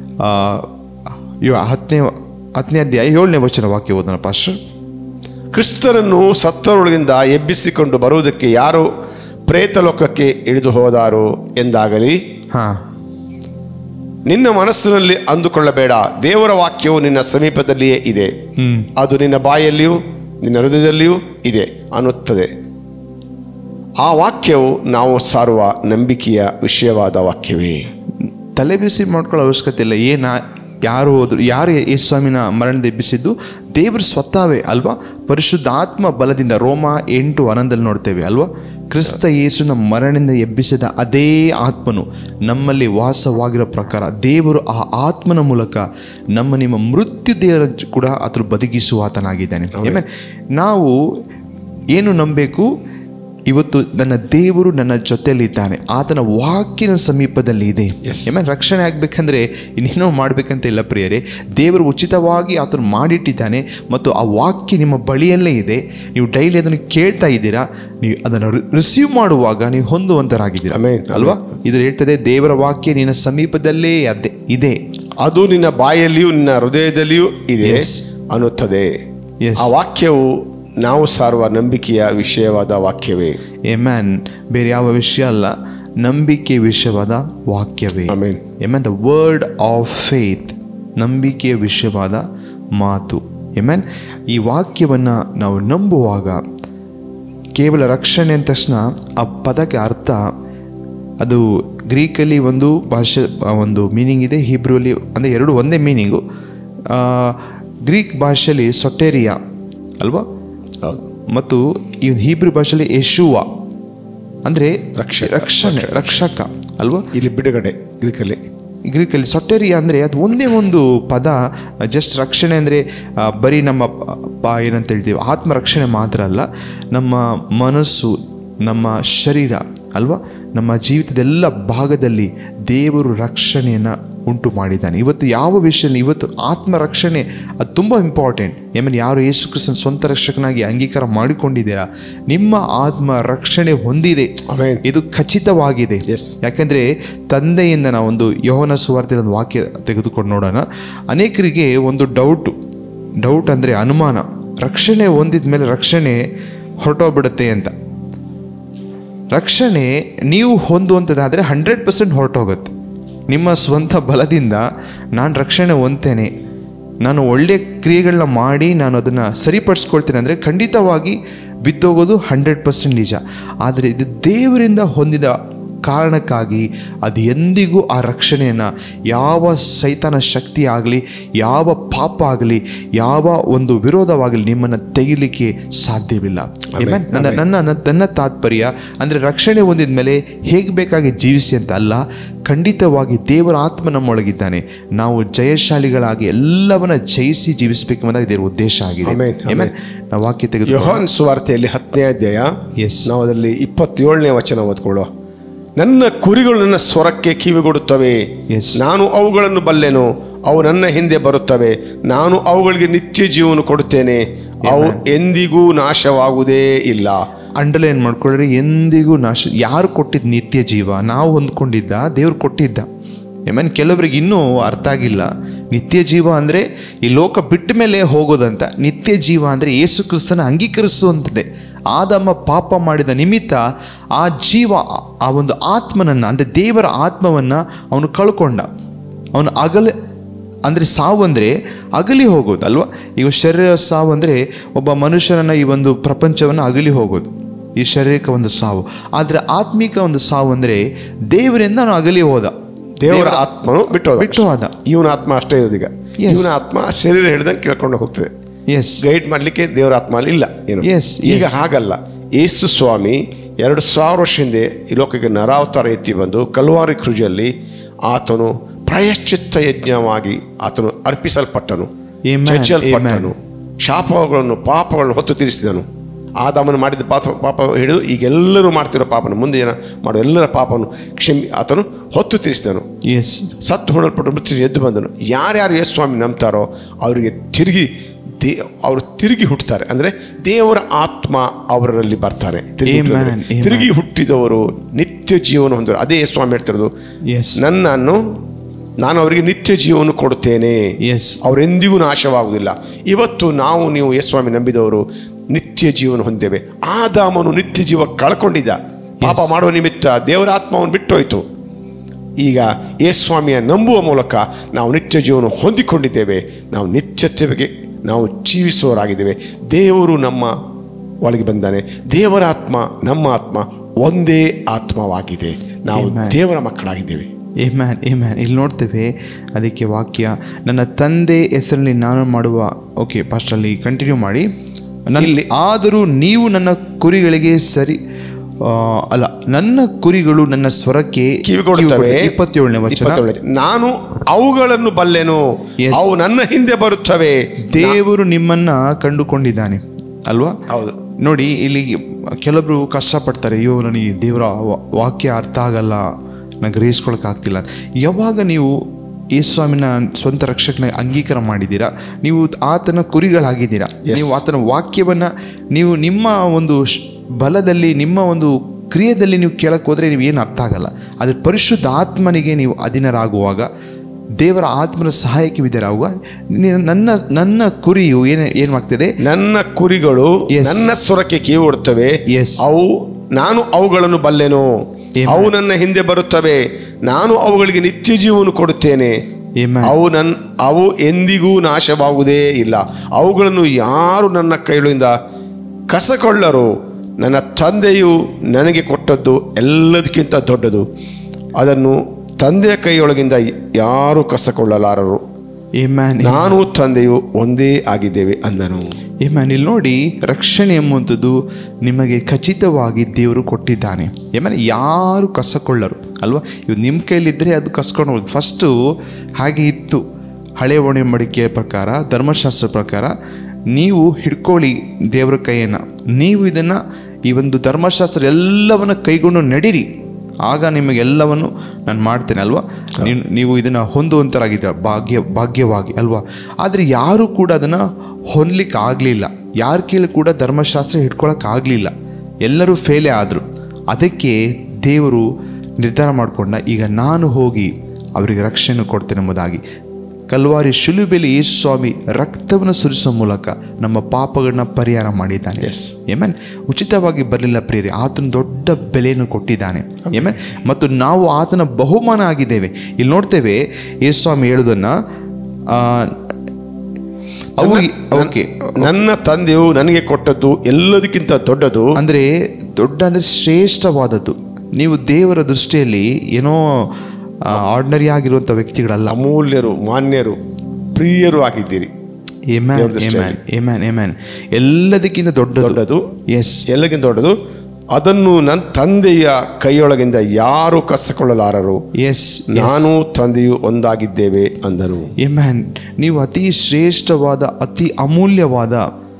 10ನೇ ಅಧ್ಯಾಯ 7ನೇ ವಚನ ವಾಕ್ಯ ಓದೋಣ ಪಾಸ್ಟರ್. ಕ್ರಿಸ್ತನನ್ನು ಸತ್ತವರೊಳಗಿಂದ ಎಬ್ಬಿಸಿಕೊಂಡು ಬರುವುದಕ್ಕೆ ಯಾರು ಪ್ರೇತಲೋಕಕ್ಕೆ ಇಳಿದು ಹೋದಾರು ಎಂದಾಗಲಿ ನಿನ್ನ ಮನಸ್ಸಿನಲ್ಲಿ ಅಂದುಕೊಳ್ಳಬೇಡ, ದೇವರ ವಾಕ್ಯವು ನಿನ್ನ ಸಮೀಪದಲ್ಲಿಯೇ ಇದೆ, ಅದು ನಿನ್ನ ಬಾಯಲ್ಲಿಯೂ ನಿನ್ನ ಹೃದಯದಲ್ಲಿಯೂ ಇದೆ ಅನ್ನುತ್ತದೆ. ಆ ವಾಕ್ಯವು ನಾವು ಸಾರುವ ನಂಬಿಕೆಯ ವಿಷಯವಾದ ವಾಕ್ಯವೇ. ತಲೆ ಬಿಸಿ ಮಾಡ್ಕೊಳ್ಳೋ ಅವಶ್ಯಕತೆ ಇಲ್ಲ. ಯಾರು ಹೋದ್ರು, ಯಾರು ಯೇಸುಸ್ವಾಮಿನ ಮರಣದಿಂದ ಎಬ್ಬಿಸಿದ್ದು? ದೇವರು ಸ್ವತಃವೇ ಅಲ್ವಾ, ಪರಿಶುದ್ಧ ಆತ್ಮ ಬಲದಿಂದ. ರೋಮ 8:11 ನೋಡ್ತೇವೆ ಅಲ್ವಾ. ಕ್ರಿಸ್ತ ಯೇಸುನ ಮರಣದಿಂದ ಎಬ್ಬಿಸಿದ ಅದೇ ಆತ್ಮನು ನಮ್ಮಲ್ಲಿ ವಾಸವಾಗಿರೋ ಪ್ರಕಾರ ದೇವರು ಆ ಆತ್ಮನ ಮೂಲಕ ನಿಮ್ಮ ಮೃತ್ಯು ದೇವರ ಕೂಡ ಆತನು ಬದುಕಿಸುವ ಆತನಾಗಿದ್ದಾನೆ. ಆಮೇಲೆ ನಾವು ಏನು ನಂಬಬೇಕು? ಇವತ್ತು ನನ್ನ ದೇವರು ನನ್ನ ಜೊತೆಯಲ್ಲಿದ್ದಾನೆ, ಆತನ ವಾಕ್ಯನ ಸಮೀಪದಲ್ಲಿ ಇದೆ. ಆಮೇಲೆ ರಕ್ಷಣೆ ಆಗಬೇಕಂದ್ರೆ ಇನ್ನೇನೋ ಮಾಡಬೇಕಂತ ಇಲ್ಲ ಪ್ರಿಯರೇ. ದೇವರು ಉಚಿತವಾಗಿ ಆತನು ಮಾಡಿಟ್ಟಿದ್ದಾನೆ ಮತ್ತು ಆ ವಾಕ್ಯ ನಿಮ್ಮ ಬಳಿಯಲ್ಲೇ ಇದೆ. ನೀವು ಡೈಲಿ ಅದನ್ನು ಕೇಳ್ತಾ ಇದ್ದೀರಾ, ನೀವು ಅದನ್ನು ರಿಸೀವ್ ಮಾಡುವಾಗ ನೀವು ಹೊಂದುವಂತರಾಗಿದ್ದೀರಾ ಅಲ್ವಾ. ಇದು ಹೇಳ್ತದೆ ದೇವರ ವಾಕ್ಯ ನಿನ್ನ ಸಮೀಪದಲ್ಲೇ ಇದೆ, ಅದು ನಿನ್ನ ಬಾಯಲ್ಲಿಯೂ ನಿನ್ನ ಹೃದಯದಲ್ಲಿಯೂ ಇದೆ ಅನ್ನುತ್ತದೆ. ಆ ವಾಕ್ಯವು ನಾವು ಸಾರುವ ನಂಬಿಕೆಯ ವಿಷಯವಾದ ವಾಕ್ಯವೇ. ಆಮೆನ್. ಬೇರೆ ಯಾವ ವಿಷಯ ಅಲ್ಲ, ನಂಬಿಕೆ ವಿಷಯವಾದ ವಾಕ್ಯವೇ. Amen. Amen. The word of faith, ನಂಬಿಕೆಯ ವಿಷಯವಾದ ಮಾತು. ಆಮೆನ್. ಈ ವಾಕ್ಯವನ್ನು ನಾವು ನಂಬುವಾಗ ಕೇವಲ ರಕ್ಷಣೆ ಅಂದ ತಕ್ಷಣ ಆ ಪದಕ್ಕೆ ಅರ್ಥ, ಅದು ಗ್ರೀಕಲ್ಲಿ ಒಂದು ಭಾಷೆ ಒಂದು ಮೀನಿಂಗ್ ಇದೆ, ಹೀಬ್ರಲ್ಲಿ ಅಂದರೆ ಎರಡು ಒಂದೇ ಮೀನಿಂಗು. ಗ್ರೀಕ್ ಭಾಷೆಯಲ್ಲಿ ಸೊಟೇರಿಯಾ ಅಲ್ವಾ, ಮತ್ತು ಈ ಹೀಬ್ರೂ ಭಾಷೆಯಲ್ಲಿ ಯೇಷುವ ಅಂದರೆ ರಕ್ಷಣೆ, ರಕ್ಷಕ ಅಲ್ವಾ. ಇಲ್ಲಿ ಬಿಡುಗಡೆ ಗ್ರೀಕಲ್ಲಿ ಸೊಟೆರಿಯಾ ಅಂದರೆ ಅದು ಒಂದೇ ಒಂದು ಪದ. ಜಸ್ಟ್ ರಕ್ಷಣೆ ಅಂದರೆ ಬರೀ ನಮ್ಮ ಏನಂತ ಹೇಳ್ತೀವಿ ಆತ್ಮರಕ್ಷಣೆ ಮಾತ್ರ ಅಲ್ಲ, ನಮ್ಮ ಮನಸ್ಸು, ನಮ್ಮ ಶರೀರ ಅಲ್ವಾ, ನಮ್ಮ ಜೀವಿತದೆಲ್ಲ ಭಾಗದಲ್ಲಿ ದೇವರು ರಕ್ಷಣೆಯನ್ನು ಉಂಟು ಮಾಡಿದ್ದಾನೆ. ಇವತ್ತು ಯಾವ ವಿಷಯದಲ್ಲಿ ಇವತ್ತು ಆತ್ಮರಕ್ಷಣೆ ಅದು ತುಂಬ ಇಂಪಾರ್ಟೆಂಟ್. ಯಾರು ಯೇಸು ಕ್ರಿಸ್ತನ ಸ್ವಂತ ರಕ್ಷಕನಾಗಿ ಅಂಗೀಕಾರ ಮಾಡಿಕೊಂಡಿದ್ದೀರಾ, ನಿಮ್ಮ ಆತ್ಮ ರಕ್ಷಣೆ ಹೊಂದಿದೆ, ಇದು ಖಚಿತವಾಗಿದೆ. ಯಾಕೆಂದರೆ ತಂದೆಯಿಂದ ನಾವೊಂದು ಯೋಹನ ಸುವಾರ್ತೆಯ ಒಂದು ವಾಕ್ಯ ತೆಗೆದುಕೊಂಡು ನೋಡೋಣ. ಅನೇಕರಿಗೆ ಒಂದು ಡೌಟ್ ಅಂದರೆ ಅನುಮಾನ, ರಕ್ಷಣೆ ಹೊಂದಿದ ಮೇಲೆ ರಕ್ಷಣೆ ಹೊರಟೋಗ್ಬಿಡುತ್ತೆ ಅಂತ. ರಕ್ಷಣೆ ನೀವು ಹೊಂದುವಂಥದ್ದಾದರೆ 100% ಹೊರಟೋಗುತ್ತೆ. ನಿಮ್ಮ ಸ್ವಂತ ಬಲದಿಂದ ನಾನು ರಕ್ಷಣೆ ಹೊಂದ್ತೇನೆ, ನಾನು ಒಳ್ಳೆಯ ಕ್ರಿಯೆಗಳನ್ನ ಮಾಡಿ ನಾನು ಅದನ್ನು ಸರಿಪಡಿಸ್ಕೊಳ್ತೇನೆ ಅಂದರೆ ಖಂಡಿತವಾಗಿ ಬಿದ್ದೋಗೋದು 100% ನಿಜ. ಆದರೆ ಇದು ದೇವರಿಂದ ಹೊಂದಿದ ಕಾರಣಕ್ಕಾಗಿ ಅದು ಎಂದಿಗೂ ಆ ರಕ್ಷಣೆಯನ್ನು ಯಾವ ಸೈತಾನ ಶಕ್ತಿ ಆಗಲಿ, ಯಾವ ಪಾಪ ಆಗಲಿ, ಯಾವ ಒಂದು ವಿರೋಧವಾಗಲಿ ನಿಮ್ಮನ್ನು ತೆಗಿಲಿಕ್ಕೆ ಸಾಧ್ಯವಿಲ್ಲ. ನನ್ನ ತಾತ್ಪರ್ಯ ಅಂದರೆ ರಕ್ಷಣೆ ಹೊಂದಿದ ಮೇಲೆ ಹೇಗೆ ಬೇಕಾಗಿ ಜೀವಿಸಿ ಅಂತ ಅಲ್ಲ, ಖಂಡಿತವಾಗಿ ದೇವರ ಆತ್ಮ ನಮ್ಮೊಳಗಿದ್ದಾನೆ. ನಾವು ಜಯಶಾಲಿಗಳಾಗಿ ಎಲ್ಲವನ್ನ ಜಯಿಸಿ ಜೀವಿಸಬೇಕೆಂಬುದಾಗಿ ದೇವರ ಉದ್ದೇಶ ಆಗಿದೆ. ನಾವು ವಾಕ್ಯ ತೆಗೆದು ಯೋಹಾನ ಸುವಾರ್ತೆಯಲ್ಲಿ 10ನೇ ಅಧ್ಯಾಯ ನಾವು ಅದರಲ್ಲಿ 27ನೇ ವಚನ ಓದ್ಕೊಳ್ಳುವ. ನನ್ನ ಕುರಿಗಳು ನನ್ನ ಸ್ವರಕ್ಕೆ ಕಿವಿಗೊಡುತ್ತವೆ, ನಾನು ಅವುಗಳನ್ನು ಬಲ್ಲೆನು, ಅವು ನನ್ನ ಹಿಂದೆ ಬರುತ್ತವೆ, ನಾನು ಅವುಗಳಿಗೆ ನಿತ್ಯ ಜೀವನ ಕೊಡುತ್ತೇನೆ, ಅವು ಎಂದಿಗೂ ನಾಶವಾಗುವುದೇ ಇಲ್ಲ. ಅಂಡರ್ಲೈನ್ ಮಾಡ್ಕೊಂಡ್ರೆ ಎಂದಿಗೂ ನಾಶ. ಯಾರು ಕೊಟ್ಟಿದ್ದ ನಿತ್ಯ ಜೀವ? ನಾವು ಹೊಂದ್ಕೊಂಡಿದ್ದ, ದೇವ್ರು ಕೊಟ್ಟಿದ್ದ. ಕೆಲವರಿಗೆ ಇನ್ನೂ ಅರ್ಥ ಆಗಿಲ್ಲ. ನಿತ್ಯ ಜೀವ ಅಂದರೆ ಈ ಲೋಕ ಬಿಟ್ಟ ಮೇಲೆ ಹೋಗೋದಂತ. ನಿತ್ಯ ಜೀವ ಅಂದರೆ ಯೇಸು ಕ್ರಿಸ್ತನ ಅಂಗೀಕರಿಸುವಂಥದ್ದೇ. ಆದಮ್ಮ ಪಾಪ ಮಾಡಿದ ನಿಮಿತ್ತ ಆ ಜೀವ, ಆ ಒಂದು ಆತ್ಮನನ್ನು ಅಂದರೆ ದೇವರ ಆತ್ಮವನ್ನು ಅವನು ಕಳ್ಕೊಂಡ. ಅವನು ಅಂದರೆ ಸಾವು ಅಂದರೆ ಅಗಲಿ ಹೋಗೋದು ಅಲ್ವಾ. ಈಗ ಶರೀರ ಸಾವು ಅಂದರೆ ಒಬ್ಬ ಮನುಷ್ಯನನ್ನು ಈ ಒಂದು ಪ್ರಪಂಚವನ್ನು ಅಗಲಿ ಹೋಗೋದು, ಈ ಶಾರೀರಿಕ ಒಂದು ಸಾವು. ಆದರೆ ಆತ್ಮಿಕ ಒಂದು ಸಾವು ಅಂದರೆ ದೇವರಿಂದ ಅವನು ಅಗಲಿ ಹೋದ, ದೇವರ ಆತ್ಮನು ಬಿಟ್ಟು ಹೋದ. ಇವನ ಆತ್ಮ ಅಷ್ಟೇ ಇರೋದು. ಈಗ ಇವನ ಆತ್ಮ ಶರೀರ ಹಿಡಿದಂಗೆ ಕೇಳ್ಕೊಂಡು ಹೋಗ್ತದೆ. ಗೈಡ್ ಮಾಡಲಿಕ್ಕೆ ದೇವರ ಆತ್ಮ ಇಲ್ಲ ಏನು. ಈಗ ಹಾಗಲ್ಲ. ಯೇಸು ಸ್ವಾಮಿ 2000 ವರ್ಷ ಹಿಂದೆ ಈ ಲೋಕಕ್ಕೆ ನರಾವತಾರ ಎತ್ತಿ ಬಂದು ಕಲ್ವಾರಿ ಕ್ರೂಜಲ್ಲಿ ಆತನು ಪ್ರಾಯಶ್ಚಿತ್ತ ಯಜ್ಞವಾಗಿ ಆತನು ಅರ್ಪಿಸಲ್ಪಟ್ಟನು, ಚಚ್ಚಲ್ಪಟ್ಟನು, ಶಾಪಗಳನ್ನು ಪಾಪಗಳನ್ನು ಹೊತ್ತು ತೀರಿಸಿದನು. ಆದಾಮನು ಮಾಡಿದ ಪಾಪ ಹಿಡಿದು ಈಗೆಲ್ಲರೂ ಮಾಡ್ತಿರೋ ಪಾಪನ, ಮುಂದೆ ಜನ ಮಾಡೋ ಎಲ್ಲರ ಪಾಪವನ್ನು ಆತನು ಹೊತ್ತು ತೀರಿಸಿದನು. ಸತ್ತು ಹೊಣಲ್ಪಟ್ಟು ಮೃತ್ಯು ಎದ್ದು ಬಂದನು. ಯಾರ್ಯಾರು ಯೇಸು ಸ್ವಾಮಿ ನಂಬ್ತಾರೋ ಅವರಿಗೆ ಅವರು ತಿರುಗಿ ಹುಟ್ಟುತ್ತಾರೆ. ಅಂದರೆ ದೇವರ ಆತ್ಮ ಅವರಲ್ಲಿ ಬರ್ತಾರೆ. ತಿರುಗಿ ಹುಟ್ಟಿದವರು ನಿತ್ಯ ಜೀವನ ಹೊಂದರು. ಅದೇ ಯೇಸು ಸ್ವಾಮಿ ಹೇಳ್ತಿರೋದು, ನಾನು ಅವರಿಗೆ ನಿತ್ಯ ಜೀವನ ಕೊಡುತ್ತೇನೆ, ಅವರೆಂದಿಗೂ ನಾಶವಾಗುವುದಿಲ್ಲ. ಇವತ್ತು ನೀವು ಯೇಸು ಸ್ವಾಮಿ ನಂಬಿದವರು ನಿತ್ಯ ಜೀವನ ಹೊಂದೇವೆ. ಆದಾಮನು ನಿತ್ಯ ಜೀವ ಕಳ್ಕೊಂಡಿದ್ದ, ಪಾಪ ಮಾಡುವ ನಿಮಿತ್ತ ದೇವರ ಆತ್ಮ ಅವನು ಬಿಟ್ಟೋಯ್ತು. ಈಗ ಯೇಸು ಸ್ವಾಮಿಯ ನಂಬುವ ಮೂಲಕ ನಾವು ನಿತ್ಯ ಜೀವನ ಹೊಂದಿಕೊಂಡಿದ್ದೇವೆ. ನಾವು ನಿತ್ಯತೆಗೆ ನಾವು ಜೀವಿಸುವವರಾಗಿದ್ದೇವೆ. ದೇವರು ನಮ್ಮ ಒಳಗೆ ಬಂದಾನೆ. ದೇವರ ಆತ್ಮ ನಮ್ಮ ಆತ್ಮ ಒಂದೇ ಆತ್ಮವಾಗಿದೆ. ನಾವು ದೇವರ ಮಕ್ಕಳಾಗಿದ್ದೇವೆ. ಇಲ್ಲಿ ನೋಡ್ತೇವೆ ಅದಕ್ಕೆ ವಾಕ್ಯ, ನನ್ನ ತಂದೆ ಹೆಸರಲ್ಲಿ ನಾನು ಮಾಡುವ. ಓಕೆ ಪಾಸ್ಟಲ್ಲಿ ಕಂಟಿನ್ಯೂ ಮಾಡಿ. ಆದರೂ ನೀವು ನನ್ನ ಕುರಿಗಳಿಗೆ ಅಲ್ಲ, ನನ್ನ ಕುರಿಗಳು ನನ್ನ ಸ್ವರಕ್ಕೆ ಕಿವಿಗೊಡುತ್ತವೆ. 27ನೇ ವಚನ, ನಾನು ಅವುಗಳನ್ನು ಬಲ್ಲೆನು, ಅವು ನನ್ನ ಹಿಂದೆ ಬರುತ್ತವೆ. ದೇವರು ನಿಮ್ಮನ್ನ ಕಂಡುಕೊಂಡಿದ್ದಾನೆ ಅಲ್ವಾ. ಹೌದು. ನೋಡಿ, ಇಲ್ಲಿ ಕೆಲವೊಬ್ರು ಕಷ್ಟಪಡ್ತಾರೆ, ಅಯ್ಯೋ ನನಗೆ ದೇವರ ವಾಕ್ಯ ಅರ್ಥ ಆಗಲ್ಲ, ನನಗೆ ಗ್ರಹಿಸ್ಕೊಳಕ್ಕಾಗ್ತಿಲ್ಲ. ಯಾವಾಗ ನೀವು ಯೇಸು ಸ್ವಾಮಿನ ಸ್ವಂತ ರಕ್ಷಕನ ಅಂಗೀಕಾರ ಮಾಡಿದ್ದೀರಾ, ನೀವು ಆತನ ಕುರಿಗಳಾಗಿದ್ದೀರಾ. ನೀವು ಆತನ ವಾಕ್ಯವನ್ನು ನೀವು ನಿಮ್ಮ ಒಂದು ಬಲದಲ್ಲಿ, ನಿಮ್ಮ ಒಂದು ಕ್ರಿಯೆಯಲ್ಲಿ ನೀವು ಕೇಳಕ್ಕೆ ಹೋದರೆ ನೀವು ಏನು ಅರ್ಥ ಆಗಲ್ಲ. ಆದರೆ ಪರಿಶುದ್ಧ ಆತ್ಮನಿಗೆ ನೀವು ಅಧೀನರಾಗುವಾಗ, ದೇವರ ಆತ್ಮನ ಸಹಾಯಕ್ಕೆ ವಿಧೇಯರಾಗುವಾಗ ನನ್ನ ಕುರಿಯು ಏನಾಗ್ತದೆ, ನನ್ನ ಕುರಿಗಳು ನನ್ನ ಸ್ವರಕ್ಕೆ ಕಿವಿಗೊಡುತ್ತವೆ, ನಾನು ಅವುಗಳನ್ನು ಬಲ್ಲೆನು, ಅವು ನನ್ನ ಹಿಂದೆ ಬರುತ್ತವೆ, ನಾನು ಅವುಗಳಿಗೆ ನಿತ್ಯ ಜೀವನ ಕೊಡುತ್ತೇನೆ, ಅವು ಎಂದಿಗೂ ನಾಶವಾಗುವುದೇ ಇಲ್ಲ. ಅವುಗಳನ್ನು ಯಾರು ನನ್ನ ಕೈಗಳಿಂದ ಕಸಕೊಳ್ಳರು. ನನ್ನ ತಂದೆಯು ನನಗೆ ಕೊಟ್ಟದ್ದು ಎಲ್ಲದಕ್ಕಿಂತ ದೊಡ್ಡದು, ಅದನ್ನು ತಂದೆಯ ಕೈಯೊಳಗಿಂದ ಯಾರು ಕಸಕೊಳ್ಳಲಾರರು. ನಾನು ತಂದೆಯು ಒಂದೇ ಆಗಿದ್ದೇವೆ ಅಂದನು. ಏಮ್ಯಾನ್, ಇಲ್ಲಿ ನೋಡಿ, ರಕ್ಷಣೆ ಎಂಬುವಂಥದ್ದು ನಿಮಗೆ ಖಚಿತವಾಗಿ ದೇವರು ಕೊಟ್ಟಿದ್ದಾನೆ. ಏಮ್ಯಾನ್, ಯಾರು ಕಸಕೊಳ್ಳರು ಅಲ್ವಾ? ಇವು ನಿಮ್ಮ ಕೈಲಿದ್ದರೆ ಅದು ಕಸ್ಕೊಂಡು ಹೋಗೋದು. ಫಸ್ಟು ಹಾಗೆ ಇತ್ತು. ಹಳೆ ಒಡಂಬಡಿಕೆಯ ಪ್ರಕಾರ, ಧರ್ಮಶಾಸ್ತ್ರ ಪ್ರಕಾರ ನೀವು ಹಿಡ್ಕೊಳ್ಳಿ ದೇವರ ಕೈಯನ್ನು, ನೀವು ಇದನ್ನು ಈ ಒಂದು ಧರ್ಮಶಾಸ್ತ್ರ ಎಲ್ಲವನ್ನು ಕೈಗೊಂಡು ನಡೀರಿ, ಆಗ ನಿಮಗೆಲ್ಲವನ್ನು ನಾನು ಮಾಡ್ತೇನೆ ಅಲ್ವಾ? ನೀವು ಇದನ್ನು ಹೊಂದುವಂತರಾಗಿದ್ದೀರ ಭಾಗ್ಯವಾಗಿ ಅಲ್ವಾ? ಆದರೆ ಯಾರೂ ಕೂಡ ಅದನ್ನು ಹೊಂದಲಿಕ್ಕೆ ಆಗಲಿಲ್ಲ. ಯಾರ ಕೀಳು ಕೂಡ ಧರ್ಮಶಾಸ್ತ್ರ ಹಿಡ್ಕೊಳಕ್ಕಾಗಲಿಲ್ಲ. ಎಲ್ಲರೂ ಫೇಲೇ ಆದರು. ಅದಕ್ಕೆ ದೇವರು ನಿರ್ಧಾರ ಮಾಡಿಕೊಂಡ, ಈಗ ನಾನು ಹೋಗಿ ಅವರಿಗೆ ರಕ್ಷಣೆ ಕೊಡ್ತೇನೆ ಎಂಬುದಾಗಿ. ಕಲ್ವಾರಿ ಶಿಲುಬೆಯಲ್ಲಿ ಯೇಸು ಸ್ವಾಮಿ ರಕ್ತವನ್ನು ಸುರಿಸುವ ಮೂಲಕ ನಮ್ಮ ಪಾಪಗಳನ್ನ ಪರಿಹಾರ ಮಾಡಿದ್ದಾನೆ. ಏಮನ್, ಉಚಿತವಾಗಿ ಬರಲಿಲ್ಲ ಪ್ರಿಯರೇ, ಆತನ ದೊಡ್ಡ ಬೆಲೆಯನ್ನು ಕೊಟ್ಟಿದ್ದಾನೆ. ಏಮನ್, ಮತ್ತು ನಾವು ಆತನ ಬಹುಮಾನ ಆಗಿದ್ದೇವೆ. ಇಲ್ಲಿ ನೋಡ್ತೇವೆ ಯೇಸು ಸ್ವಾಮಿ ಹೇಳುವುದನ್ನು, ನನ್ನ ತಂದೆಯು ನನಗೆ ಕೊಟ್ಟದ್ದು ಎಲ್ಲದಕ್ಕಿಂತ ದೊಡ್ಡದು. ಅಂದರೆ ಶ್ರೇಷ್ಠವಾದದ್ದು. ನೀವು ದೇವರ ದೃಷ್ಟಿಯಲ್ಲಿ ಏನೋ ಆರ್ಡಿನರಿ ಆಗಿರುವಂಥ ವ್ಯಕ್ತಿಗಳಲ್ಲ, ಅಮೂಲ್ಯರು, ಮಾನ್ಯರು, ಪ್ರಿಯರು ಆಗಿದ್ದೀರಿ. ಎಲ್ಲದಕ್ಕಿಂತ ದೊಡ್ಡದು. ಎಸ್, ಎಲ್ಲಕ್ಕಿಂತ ದೊಡ್ಡದು. ಅದನ್ನು ನನ್ನ ತಂದೆಯ ಕೈಯೊಳಗಿಂದ ಯಾರು ಕಸಕೊಳ್ಳಲಾರರು. ಎಸ್, ನಾನು ತಂದೆಯು ಒಂದಾಗಿದ್ದೇವೆ ಅಂದನು. ನೀವು ಅತಿ ಶ್ರೇಷ್ಠವಾದ, ಅತಿ ಅಮೂಲ್ಯವಾದ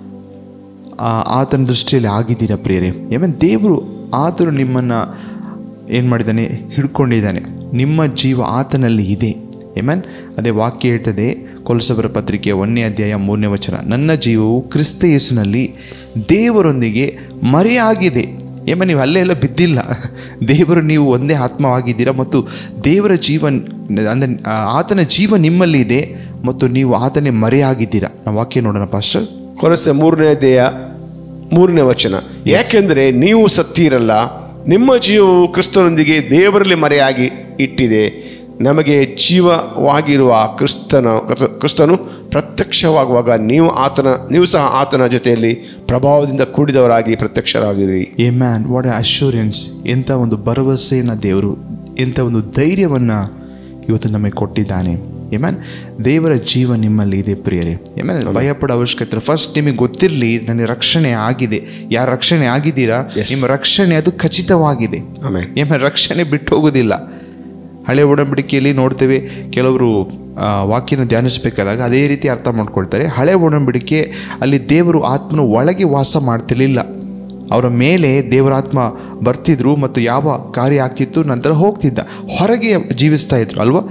ಆತನ ದೃಷ್ಟಿಯಲ್ಲಿ ಆಗಿದ್ದೀರಾ ಪ್ರಿಯರೇ. ದೇವರು ಆತನು ನಿಮ್ಮನ್ನು ಏನು ಮಾಡಿದ್ದಾನೆ, ಹಿಡ್ಕೊಂಡಿದ್ದಾನೆ. ನಿಮ್ಮ ಜೀವ ಆತನಲ್ಲಿ ಇದೆ. ಅದೇ ವಾಕ್ಯ ಹೇಳ್ತದೆ, ಕೊಲೊಸ್ಸೆಯವರ ಪತ್ರಿಕೆ 1ನೇ ಅಧ್ಯಾಯ 3ನೇ ವಚನ, ನನ್ನ ಜೀವವು ಕ್ರಿಸ್ತ ಯೇಸುನಲ್ಲಿ ದೇವರೊಂದಿಗೆ ಮರೆಯಾಗಿದೆ. ನೀವು ಅಲ್ಲೇ ಎಲ್ಲ ಬಿದ್ದಿಲ್ಲ. ದೇವರು, ನೀವು ಒಂದೇ ಆತ್ಮವಾಗಿದ್ದೀರಾ ಮತ್ತು ದೇವರ ಜೀವ ಅಂದರೆ ಆತನ ಜೀವ ನಿಮ್ಮಲ್ಲಿ ಇದೆ ಮತ್ತು ನೀವು ಆತನೇ ಮರೆಯಾಗಿದ್ದೀರಾ. ನಾವು ವಾಕ್ಯ ನೋಡೋಣ ಪಾಸ್ಟರ್. ಕೊಲೊಸ್ಸೆ 3ನೇ ಅಧ್ಯಾಯ 3ನೇ ವಚನ, ಯಾಕೆಂದರೆ ನೀವು ಸತ್ತಿರಲ್ಲ, ನಿಮ್ಮ ಜೀವವು ಕ್ರಿಸ್ತನೊಂದಿಗೆ ದೇವರಲ್ಲಿ ಮರೆಯಾಗಿ ಇಟ್ಟಿದೆ. ನಮಗೆ ಜೀವವಾಗಿರುವ ಕ್ರಿಸ್ತನು ಪ್ರತ್ಯಕ್ಷವಾಗುವಾಗ ನೀವು ಸಹ ಆತನ ಜೊತೆಯಲ್ಲಿ ಪ್ರಭಾವದಿಂದ ಕೂಡಿದವರಾಗಿ ಪ್ರತ್ಯಕ್ಷರಾಗಿರಿ. ಆಮೆನ್. What a assurance! ಎಂಥ ಒಂದು ಭರವಸೆಯನ್ನು ದೇವರು, ಎಂಥ ಒಂದು ಧೈರ್ಯವನ್ನು ಇವತ್ತು ನಮಗೆ ಕೊಟ್ಟಿದ್ದಾನೆ. ಆಮೆನ್. ದೇವರ ಜೀವ ನಿಮ್ಮಲ್ಲಿ ಇದೆ ಪ್ರಿಯರೇ. ಆಮೆನ್. ಭಯಪಡೋ ಅವಶ್ಯಕತೆ. ಫಸ್ಟ್ ನಿಮಗೆ ಗೊತ್ತಿರಲಿ, ನನಗೆ ರಕ್ಷಣೆ ಆಗಿದೆ. ಯಾರು ರಕ್ಷಣೆ ಆಗಿದ್ದೀರಾ, ನಿಮ್ಮ ರಕ್ಷಣೆ ಅದು ಖಚಿತವಾಗಿದೆ. ಆಮೆನ್. ರಕ್ಷಣೆ ಬಿಟ್ಟು ಹೋಗೋದಿಲ್ಲ. ಹಳೆ ಒಡಂಬಡಿಕೆಯಲ್ಲಿ ನೋಡ್ತೇವೆ, ಕೆಲವರು ವಾಕ್ಯನ ಧ್ಯಾನಿಸಬೇಕಾದಾಗ ಅದೇ ರೀತಿ ಅರ್ಥ ಮಾಡ್ಕೊಳ್ತಾರೆ. ಹಳೆ ಒಡಂಬಡಿಕೆ ಅಲ್ಲಿ ದೇವರು ಆತ್ಮನ ಒಳಗೆ ವಾಸ ಮಾಡ್ತಿರ್ಲಿಲ್ಲ, ಅವರ ಮೇಲೆ ದೇವರಾತ್ಮ ಬರ್ತಿದ್ರು ಮತ್ತು ಯಾವ ಕಾರ್ಯ ಆಗ್ತಿತ್ತು ನಂತರ ಹೋಗ್ತಿದ್ದ, ಹೊರಗೆ ಜೀವಿಸ್ತಾ ಇದ್ರು ಅಲ್ವಾ.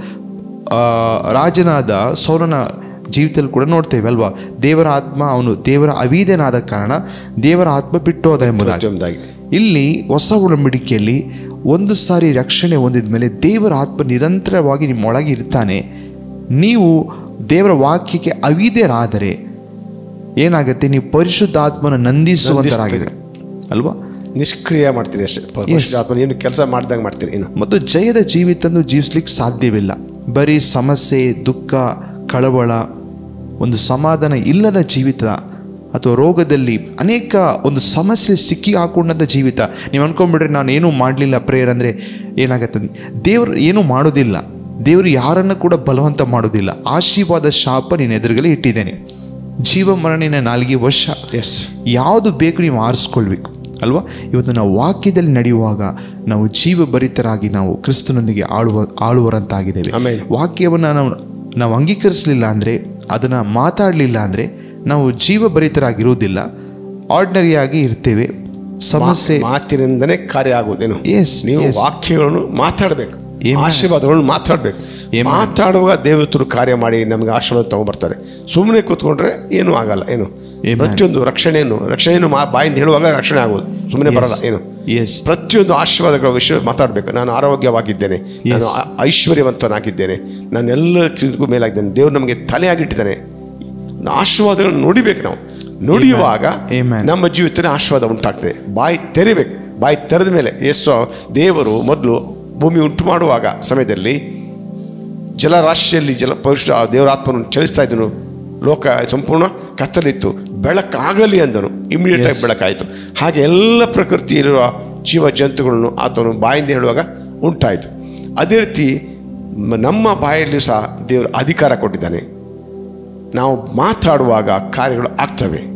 ರಾಜನಾದ ಸೌಲನ ಜೀವಿತದಲ್ಲಿ ಕೂಡ ನೋಡ್ತೇವೆ ಅಲ್ವಾ, ದೇವರ ಆತ್ಮ, ಅವನು ದೇವರ ಅವಿಧೇಯನಾದ ಕಾರಣ ದೇವರ ಆತ್ಮ ಬಿಟ್ಟು ಹೋದ ಎಂಬುದಾಗಿ. ಇಲ್ಲಿ ಹೊಸ ಒಡಂಬಡಿಕೆಯಲ್ಲಿ ಒಂದು ಸಾರಿ ರಕ್ಷಣೆ ಹೊಂದಿದ ಮೇಲೆ ದೇವರ ಆತ್ಮ ನಿರಂತರವಾಗಿ ನಿಮ್ಮೊಳಗೆ ಇರ್ತಾನೆ. ನೀವು ದೇವರ ವಾಕ್ಯಕ್ಕೆ ಅವಿಧೇಯರಾದರೆ ಏನಾಗುತ್ತೆ, ನೀವು ಪರಿಶುದ್ಧ ಆತ್ಮನ ನಂದಿಸುವಂತರಾಗಿದ್ರೆ ಅಲ್ವಾ, ನಿಷ್ಕ್ರಿಯ ಮಾಡ್ತೀರಿ ಅಷ್ಟೇ. ಪರಿಶುದ್ಧ ಆತ್ಮ ಏನು ಕೆಲಸ ಮಾಡ್ದಂಗೆ ಮಾಡ್ತೀರಿ ಏನು. ಮತ್ತು ಜಯದ ಜೀವಿತವನ್ನು ಜೀವಿಸ್ಲಿಕ್ಕೆ ಸಾಧ್ಯವಿಲ್ಲ. ಬರೀ ಸಮಸ್ಯೆ, ದುಃಖ, ಕಳವಳ, ಒಂದು ಸಮಾಧಾನ ಇಲ್ಲದ ಜೀವಿತ ಅಥವಾ ರೋಗದಲ್ಲಿ ಅನೇಕ ಒಂದು ಸಮಸ್ಯೆ ಸಿಕ್ಕಿ ಹಾಕೊಂಡಂಥ ಜೀವಿತ. ನೀವು ಅಂದ್ಕೊಂಡ್ಬಿಡ್ರಿ, ನಾನು ಏನೂ ಮಾಡಲಿಲ್ಲ ಪ್ರೇಯರ್ ಅಂದರೆ ಏನಾಗತ್ತೆ, ದೇವರು ಏನೂ ಮಾಡೋದಿಲ್ಲ. ದೇವರು ಯಾರನ್ನು ಕೂಡ ಬಲವಂತ ಮಾಡೋದಿಲ್ಲ. ಆಶೀರ್ವಾದ ಶಾಪ ನಿನ್ನ ಎದುರುಗಡೆ ಇಟ್ಟಿದ್ದೇನೆ. ಜೀವ ಮರಣಿನ ನಾಲ್ಗೆ ವಶ. ಎಸ್, ಯಾವುದು ಬೇಕು ನೀವು ಆರಿಸ್ಕೊಳ್ಬೇಕು ಅಲ್ವಾ. ಇವತ್ತು ನಾವು ವಾಕ್ಯದಲ್ಲಿ ನಡೆಯುವಾಗ ನಾವು ಜೀವಭರಿತರಾಗಿ ನಾವು ಕ್ರಿಸ್ತನೊಂದಿಗೆ ಆಳುವರಂತಾಗಿದ್ದೇವೆ. ವಾಕ್ಯವನ್ನು ನಾವು ಅಂಗೀಕರಿಸಲಿಲ್ಲ ಅಂದರೆ, ಅದನ್ನು ಮಾತಾಡಲಿಲ್ಲ ಅಂದರೆ ನಾವು ಜೀವಭರಿತರಾಗಿರುವುದಿಲ್ಲ, ಆರ್ಡಿನರಿಯಾಗಿ ಇರ್ತೇವೆ. ಸಮಸ್ಯೆ ಮಾತಿನಿಂದನೇ ಕಾರ್ಯ ಆಗುವುದೇನು. ಎಸ್, ನೀವು ವಾಕ್ಯಗಳನ್ನು ಮಾತಾಡಬೇಕು, ಆಶೀರ್ವಾದಗಳನ್ನು ಮಾತಾಡಬೇಕು. ಮಾತಾಡುವಾಗ ದೇವತರು ಕಾರ್ಯ ಮಾಡಿ ನಮಗೆ ಆಶೀರ್ವಾದ ತಗೊಂಡ್ಬರ್ತಾರೆ. ಸುಮ್ಮನೆ ಕೂತ್ಕೊಂಡ್ರೆ ಏನೂ ಆಗಲ್ಲ. ಏನು ಪ್ರತಿಯೊಂದು ರಕ್ಷಣೆಯನ್ನು ಬಾಯಿಂದ ಹೇಳುವಾಗ ರಕ್ಷಣೆ ಆಗೋದು, ಸುಮ್ಮನೆ ಬರಲ್ಲ. ಏನು ಪ್ರತಿಯೊಂದು ಆಶೀರ್ವಾದಗಳ ವಿಷಯ ಮಾತಾಡಬೇಕು. ನಾನು ಆರೋಗ್ಯವಾಗಿದ್ದೇನೆ, ನಾನು ಐಶ್ವರ್ಯವಂತನಾಗಿದ್ದೇನೆ, ನಾನು ಎಲ್ಲಕ್ಕಿಂತಲೂ ಮೇಲಾಗಿದ್ದೇನೆ, ದೇವರು ನಮಗೆ ತಲೆಯಾಗಿಟ್ಟಿದ್ದಾನೆ. ಆಶೀರ್ವಾದಗಳನ್ನು ನುಡಿಬೇಕು. ನಾವು ನುಡಿಯುವಾಗ ನಮ್ಮ ಜೀವಿತದಲ್ಲಿ ಆಶೀರ್ವಾದ ಉಂಟಾಗ್ತದೆ. ಬಾಯಿ ತೆರಿಬೇಕು. ಬಾಯಿ ತೆರೆದ ಮೇಲೆ ದೇವರು ಮೊದಲು ಭೂಮಿ ಉಂಟು ಮಾಡುವಾಗ ಸಮಯದಲ್ಲಿ ಜಲರಾಶಿಯಲ್ಲಿ ಪರಿಶುದ್ಧ ದೇವರ ಆತ್ಮನು ಚಲಿಸ್ತಾ ಇದ್ದನು. ಲೋಕ ಸಂಪೂರ್ಣ ಕತ್ತಲಿತ್ತು, ಬೆಳಕಾಗಲಿ ಅಂದನು. ಇಮಿಡಿಯೇಟಾಗಿ ಬೆಳಕಾಯಿತು. ಹಾಗೆ ಎಲ್ಲ ಪ್ರಕೃತಿಯಲ್ಲಿರುವ ಜೀವ ಜಂತುಗಳನ್ನು ಆತನು ಬಾಯಿಂದ ಹೇಳುವಾಗ ಉಂಟಾಯಿತು. ಅದೇ ರೀತಿ ನಮ್ಮ ಬಾಯಲ್ಲಿ ಸಹ ದೇವರು ಅಧಿಕಾರ ಕೊಟ್ಟಿದ್ದಾನೆ. ನಾವು ಮಾತಾಡುವಾಗ ಕಾರ್ಯಗಳು ಆಗ್ತವೆ.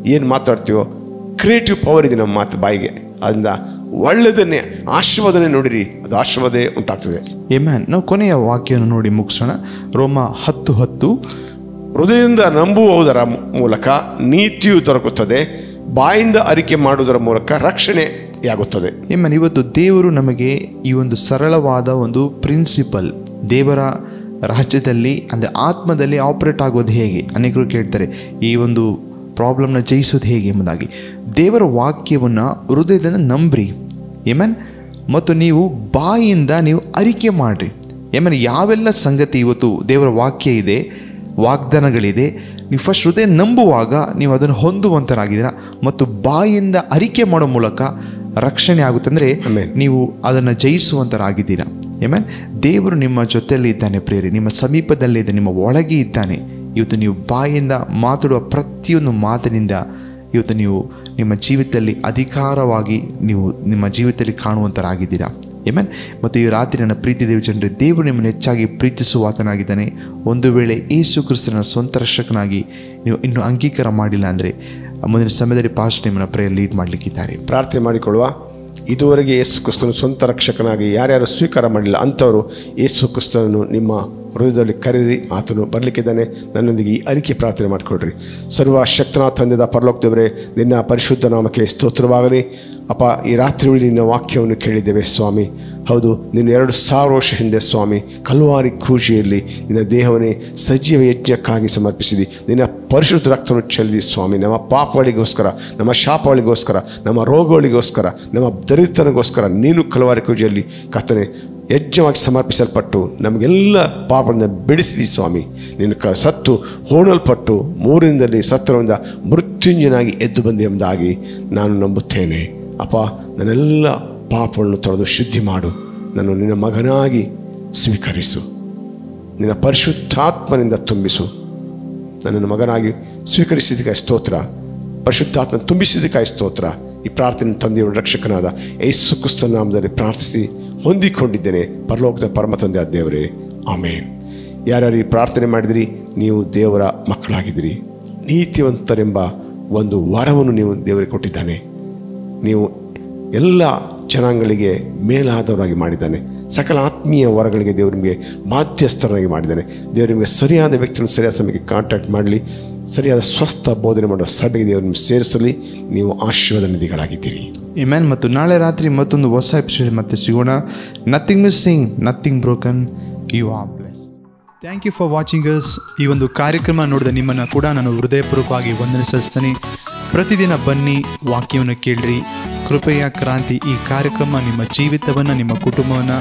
ಏನು ಮಾತಾಡ್ತೀವೋ ಕ್ರಿಯೇಟಿವ್ ಪವರ್ ಇದೆ ನಮ್ಮ ಮಾತು ಬಾಯಿಗೆ. ಅದರಿಂದ ಒಳ್ಳೆಯದನ್ನೇ ಆಶೀರ್ವಾದನೆ ನೋಡಿರಿ, ಅದು ಆಶೀರ್ವಾದ ಉಂಟಾಗ್ತದೆ. ಆಮೆನ್. ನಾವು ಕೊನೆಯ ವಾಕ್ಯವನ್ನು ನೋಡಿ ಮುಗಿಸೋಣ. ರೋಮ 10:10. ಹೃದಯದಿಂದ ನಂಬುವುದರ ಮೂಲಕ ನೀತಿಯು ದೊರಕುತ್ತದೆ, ಬಾಯಿಂದ ಅರಿಕೆ ಮಾಡುವುದರ ಮೂಲಕ ರಕ್ಷಣೆಯಾಗುತ್ತದೆ. ಆಮೆನ್. ಇವತ್ತು ದೇವರು ನಮಗೆ ಈ ಒಂದು ಸರಳವಾದ ಒಂದು ಪ್ರಿನ್ಸಿಪಲ್, ದೇವರ ರಾಜ್ಯದಲ್ಲಿ ಅಂದರೆ ಆತ್ಮದಲ್ಲಿ ಆಪರೇಟ್ ಆಗೋದು ಹೇಗೆ, ಅನೇಕರು ಕೇಳ್ತಾರೆ ಈ ಒಂದು ಪ್ರಾಬ್ಲಮ್ನ ಜಯಿಸೋದು ಹೇಗೆ ಎಂಬುದಾಗಿ. ದೇವರ ವಾಕ್ಯವನ್ನು ಹೃದಯದಿಂದ ನಂಬ್ರಿ. ಆಮೆನ್. ಮತ್ತು ನೀವು ಬಾಯಿಂದ ನೀವು ಅರಿಕೆ ಮಾಡಿರಿ. ಆಮೇಲೆ ಯಾವೆಲ್ಲ ಸಂಗತಿ ಇವತ್ತು ದೇವರ ವಾಕ್ಯ ಇದೆ, ವಾಗ್ದಾನಗಳಿದೆ, ನೀವು ಫಸ್ಟ್ ಹೃದಯ ನಂಬುವಾಗ ನೀವು ಅದನ್ನು ಹೊಂದುವಂತರಾಗಿದ್ದೀರಾ ಮತ್ತು ಬಾಯಿಂದ ಅರಿಕೆ ಮಾಡೋ ಮೂಲಕ ರಕ್ಷಣೆ ಆಗುತ್ತೆ. ಅಂದರೆ ನೀವು ಅದನ್ನು ಜಯಿಸುವಂತರಾಗಿದ್ದೀರಾ. ಆಮೆನ್. ದೇವರು ನಿಮ್ಮ ಜೊತೆಯಲ್ಲಿ ಇದ್ದಾನೆ ಪ್ರಿಯರೇ, ನಿಮ್ಮ ಸಮೀಪದಲ್ಲಿದೆ, ನಿಮ್ಮ ಒಳಗೆ ಇದ್ದಾನೆ. ಇವತ್ತು ನೀವು ಬಾಯಿಂದ ಮಾತಾಡುವ ಪ್ರತಿಯೊಂದು ಮಾತಿನಿಂದ ಇವತ್ತು ನೀವು ನಿಮ್ಮ ಜೀವಿತದಲ್ಲಿ ಅಧಿಕಾರವಾಗಿ ನೀವು ನಿಮ್ಮ ಜೀವಿತದಲ್ಲಿ ಕಾಣುವಂತರಾಗಿದ್ದೀರಾ. ಆಮೆನ್. ಮತ್ತು ಈ ರಾತ್ರಿ ನನ್ನ ಪ್ರೀತಿ ದೇವ ಜನರೇ, ದೇವರು ನಿಮ್ಮನ್ನು ಹೆಚ್ಚಾಗಿ ಪ್ರೀತಿಸುವಾತನಾಗಿದ್ದಾನೆ. ಒಂದು ವೇಳೆ ಯೇಸು ಕ್ರಿಸ್ತನ ಸ್ವಂತ ರಕ್ಷಕನಾಗಿ ನೀವು ಇನ್ನೂ ಅಂಗೀಕಾರ ಮಾಡಿಲ್ಲ ಅಂದರೆ ಮುಂದಿನ ಸಮಯದಲ್ಲಿ ಪಾಸ್ಟ್ ನಿಮ್ಮನ್ನು ಪ್ರೇಯರ್ ಲೀಡ್ ಮಾಡಲಿಕ್ಕಿದ್ದಾರೆ. ಪ್ರಾರ್ಥನೆ ಮಾಡಿಕೊಳ್ಳುವ. ಇದುವರೆಗೆ ಯೇಸು ಕ್ರಿಸ್ತನ ಸ್ವಂತ ರಕ್ಷಕನಾಗಿ ಯಾರ್ಯಾರು ಸ್ವೀಕಾರ ಮಾಡಿಲ್ಲ ಅಂಥವರು ಯೇಸು ಕ್ರಿಸ್ತನನ್ನು ನಿಮ್ಮ ಹೃದಯದಲ್ಲಿ ಕರೀರಿ, ಆತನು ಬರಲಿಕ್ಕಿದ್ದಾನೆ. ನನ್ನೊಂದಿಗೆ ಈ ಅರಿಕೆ ಪ್ರಾರ್ಥನೆ ಮಾಡಿಕೊಳ್ಳ್ರಿ. ಸರ್ವಶಕ್ತನಾದ ತಂದೆದ ಪರಲೋಕ ದೇವರೇ, ನಿನ್ನ ಪರಿಶುದ್ಧ ನಾಮಕ್ಕೆ ಸ್ತೋತ್ರವಾಗಲಿ. ಅಪ್ಪ, ಈ ರಾತ್ರಿ ವೇಳೆ ನಿನ್ನ ವಾಕ್ಯವನ್ನು ಕೇಳಿದ್ದೇವೆ ಸ್ವಾಮಿ. ಹೌದು, ನೀನು 2000 ವರ್ಷ ಹಿಂದೆ ಸ್ವಾಮಿ ಕಲ್ವಾರಿ ಕ್ರೂಜಿಯಲ್ಲಿ ನಿನ್ನ ದೇಹವನ್ನೇ ಸಜೀವ ಯಜ್ಞಕ್ಕಾಗಿ ಸಮರ್ಪಿಸಿದಿ. ನಿನ್ನ ಪರಿಶುದ್ಧ ರಕ್ತವನ್ನು ಚೆಲ್ಲಿದಿ ಸ್ವಾಮಿ. ನಮ್ಮ ಪಾಪಗಳಿಗೋಸ್ಕರ, ನಮ್ಮ ಶಾಪಗಳಿಗೋಸ್ಕರ, ನಮ್ಮ ರೋಗಗಳಿಗೋಸ್ಕರ, ನಮ್ಮ ದರಿದ್ರನಿಗೋಸ್ಕರ ನೀನು ಕಲ್ವಾರಿ ಕ್ರೂಜಿಯಲ್ಲಿ ಕರ್ತನೆ ಯಜ್ಞವಾಗಿ ಸಮರ್ಪಿಸಲ್ಪಟ್ಟು ನಮಗೆಲ್ಲ ಪಾಪದಿಂದ ಬಿಡಿಸಿದಿ ಸ್ವಾಮಿ. ನೀನು ಸತ್ತು ಹೋಣಲ್ಪಟ್ಟು 3 ದಿನದಲ್ಲಿ ಸತ್ತರದಿಂದ ಮೃತ್ಯುಂಜಯನಾಗಿ ಎದ್ದು ಬಂದೆ ಎಂಬುದಾಗಿ ನಾನು ನಂಬುತ್ತೇನೆ. ಅಪ್ಪ, ನನ್ನೆಲ್ಲ ಪಾಪಗಳನ್ನು ತೊಳೆದು ಶುದ್ಧಿ ಮಾಡು. ನಾನು ನಿನ್ನ ಮಗನಾಗಿ ಸ್ವೀಕರಿಸು. ನಿನ್ನ ಪರಿಶುದ್ಧಾತ್ಮನಿಂದ ತುಂಬಿಸು. ನನ್ನನ್ನು ಮಗನಾಗಿ ಸ್ವೀಕರಿಸಿದ್ದಕ್ಕಾಗಿ ಸ್ತೋತ್ರ. ಪರಿಶುದ್ಧಾತ್ಮ ತುಂಬಿಸಿದ್ದಕ್ಕಾಗಿ ಸ್ತೋತ್ರ. ಈ ಪ್ರಾರ್ಥನೆ ತಂದೆಯ ರಕ್ಷಕನಾದ ಯೇಸು ಕ್ರಿಸ್ತನ ನಾಮದಲ್ಲಿ ಪ್ರಾರ್ಥಿಸಿ ಹೊಂದಿಕೊಂಡಿದ್ದೇನೆ ಪರಲೋಕದ ಪರಮ ತಂದೆ ಆದ ದೇವರೇ, ಆಮೇನ್. ಯಾರ್ಯಾರು ಈ ಪ್ರಾರ್ಥನೆ ಮಾಡಿದಿರಿ ನೀವು ದೇವರ ಮಕ್ಕಳಾಗಿದ್ದೀರಿ. ನೀತಿವಂತರೆಂಬ ಒಂದು ವರವನ್ನು ನೀವು ದೇವರಿಗೆ ಕೊಟ್ಟಿದ್ದಾನೆ. ನೀವು ಎಲ್ಲ ಜನಾಂಗಗಳಿಗೆ ಮೇಲಾದವರಾಗಿ ಮಾಡಿದ್ದಾನೆ. ಸಕಲ ಆತ್ಮೀಯ ವರಗಳಿಗೆ ದೇವರು ನಿಮಗೆ ಮಾಧ್ಯಸ್ಥರಾಗಿ ಮಾಡಿದ್ದಾನೆ. ದೇವರು ನಿಮಗೆ ಸರಿಯಾದ ವ್ಯಕ್ತಿಯನ್ನು ಸರಿಯಾದ ಸಮಯಕ್ಕೆ ಕಾಂಟ್ಯಾಕ್ಟ್ ಮಾಡಲಿ. ಸರಿಯಾದ ಸ್ವಸ್ಥ ಬೋಧನೆ ಮಾಡುವ ಸಭೆಗೆ ದೇವರು ನಿಮಗೆ ಸೇರಿಸಲಿ. ನೀವು ಆಶೀರ್ವಾದ ನಿಧಿಗಳಾಗಿದ್ದೀರಿ. ಆಮೆನ್. ಮತ್ತು ನಾಳೆ ರಾತ್ರಿ ಮತ್ತೊಂದು ಹೊಸ ಎಪಿಸೋಡ್ ಮತ್ತೆ ಸಿಗೋಣ. Nothing missing, nothing broken, you are blessed. Thank you for watching us. ಈ ಒಂದು ಕಾರ್ಯಕ್ರಮ ನೋಡಿದ ನಿಮ್ಮನ್ನು ಕೂಡ ನಾನು ಹೃದಯಪೂರ್ವಕವಾಗಿ ವಂದನಿಸ್ತೀನಿ. ಪ್ರತಿದಿನ ಬನ್ನಿ, ವಾಕ್ಯವನ್ನು ಕೇಳ್ರಿ. ಕೃಪೆಯ ಕ್ರಾಂತಿ ಈ ಕಾರ್ಯಕ್ರಮ ನಿಮ್ಮ ಜೀವಿತವನ್ನು, ನಿಮ್ಮ ಕುಟುಂಬವನ್ನು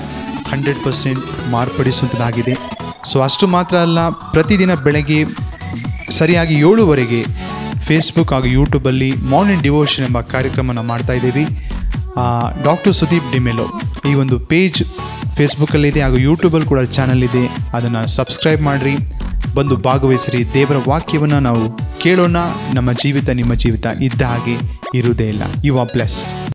100% ಮಾರ್ಪಡಿಸುವಂಥದ್ದಾಗಿದೆ. ಸೊ ಅಷ್ಟು ಮಾತ್ರ ಅಲ್ಲ, ಪ್ರತಿದಿನ ಬೆಳಗ್ಗೆ ಸರಿಯಾಗಿ 7:00 ಫೇಸ್ಬುಕ್ ಹಾಗೂ ಯೂಟ್ಯೂಬಲ್ಲಿ ಮಾರ್ನಿಂಗ್ ಡಿವೋಷನ್ ಎಂಬ ಕಾರ್ಯಕ್ರಮನ ಮಾಡ್ತಾಯಿದ್ದೀವಿ. ಡಾಕ್ಟರ್ ಸುದೀಪ್ ಡಿಮೆಲೋ ಈ ಒಂದು ಪೇಜ್ ಫೇಸ್ಬುಕ್ಕಲ್ಲಿದೆ ಹಾಗೂ ಯೂಟ್ಯೂಬಲ್ಲಿ ಕೂಡ ಚಾನಲ್ ಇದೆ. ಅದನ್ನು ಸಬ್ಸ್ಕ್ರೈಬ್ ಮಾಡಿರಿ, ಬಂದು ಭಾಗವಹಿಸಿರಿ. ದೇವರ ವಾಕ್ಯವನ್ನು ನಾವು ಕೇಳೋಣ. ನಮ್ಮ ಜೀವಿತ ನಿಮ್ಮ ಜೀವಿತ ಇದ್ದ ಹಾಗೆ ಇರುವುದೇ ಇಲ್ಲ. You are blessed.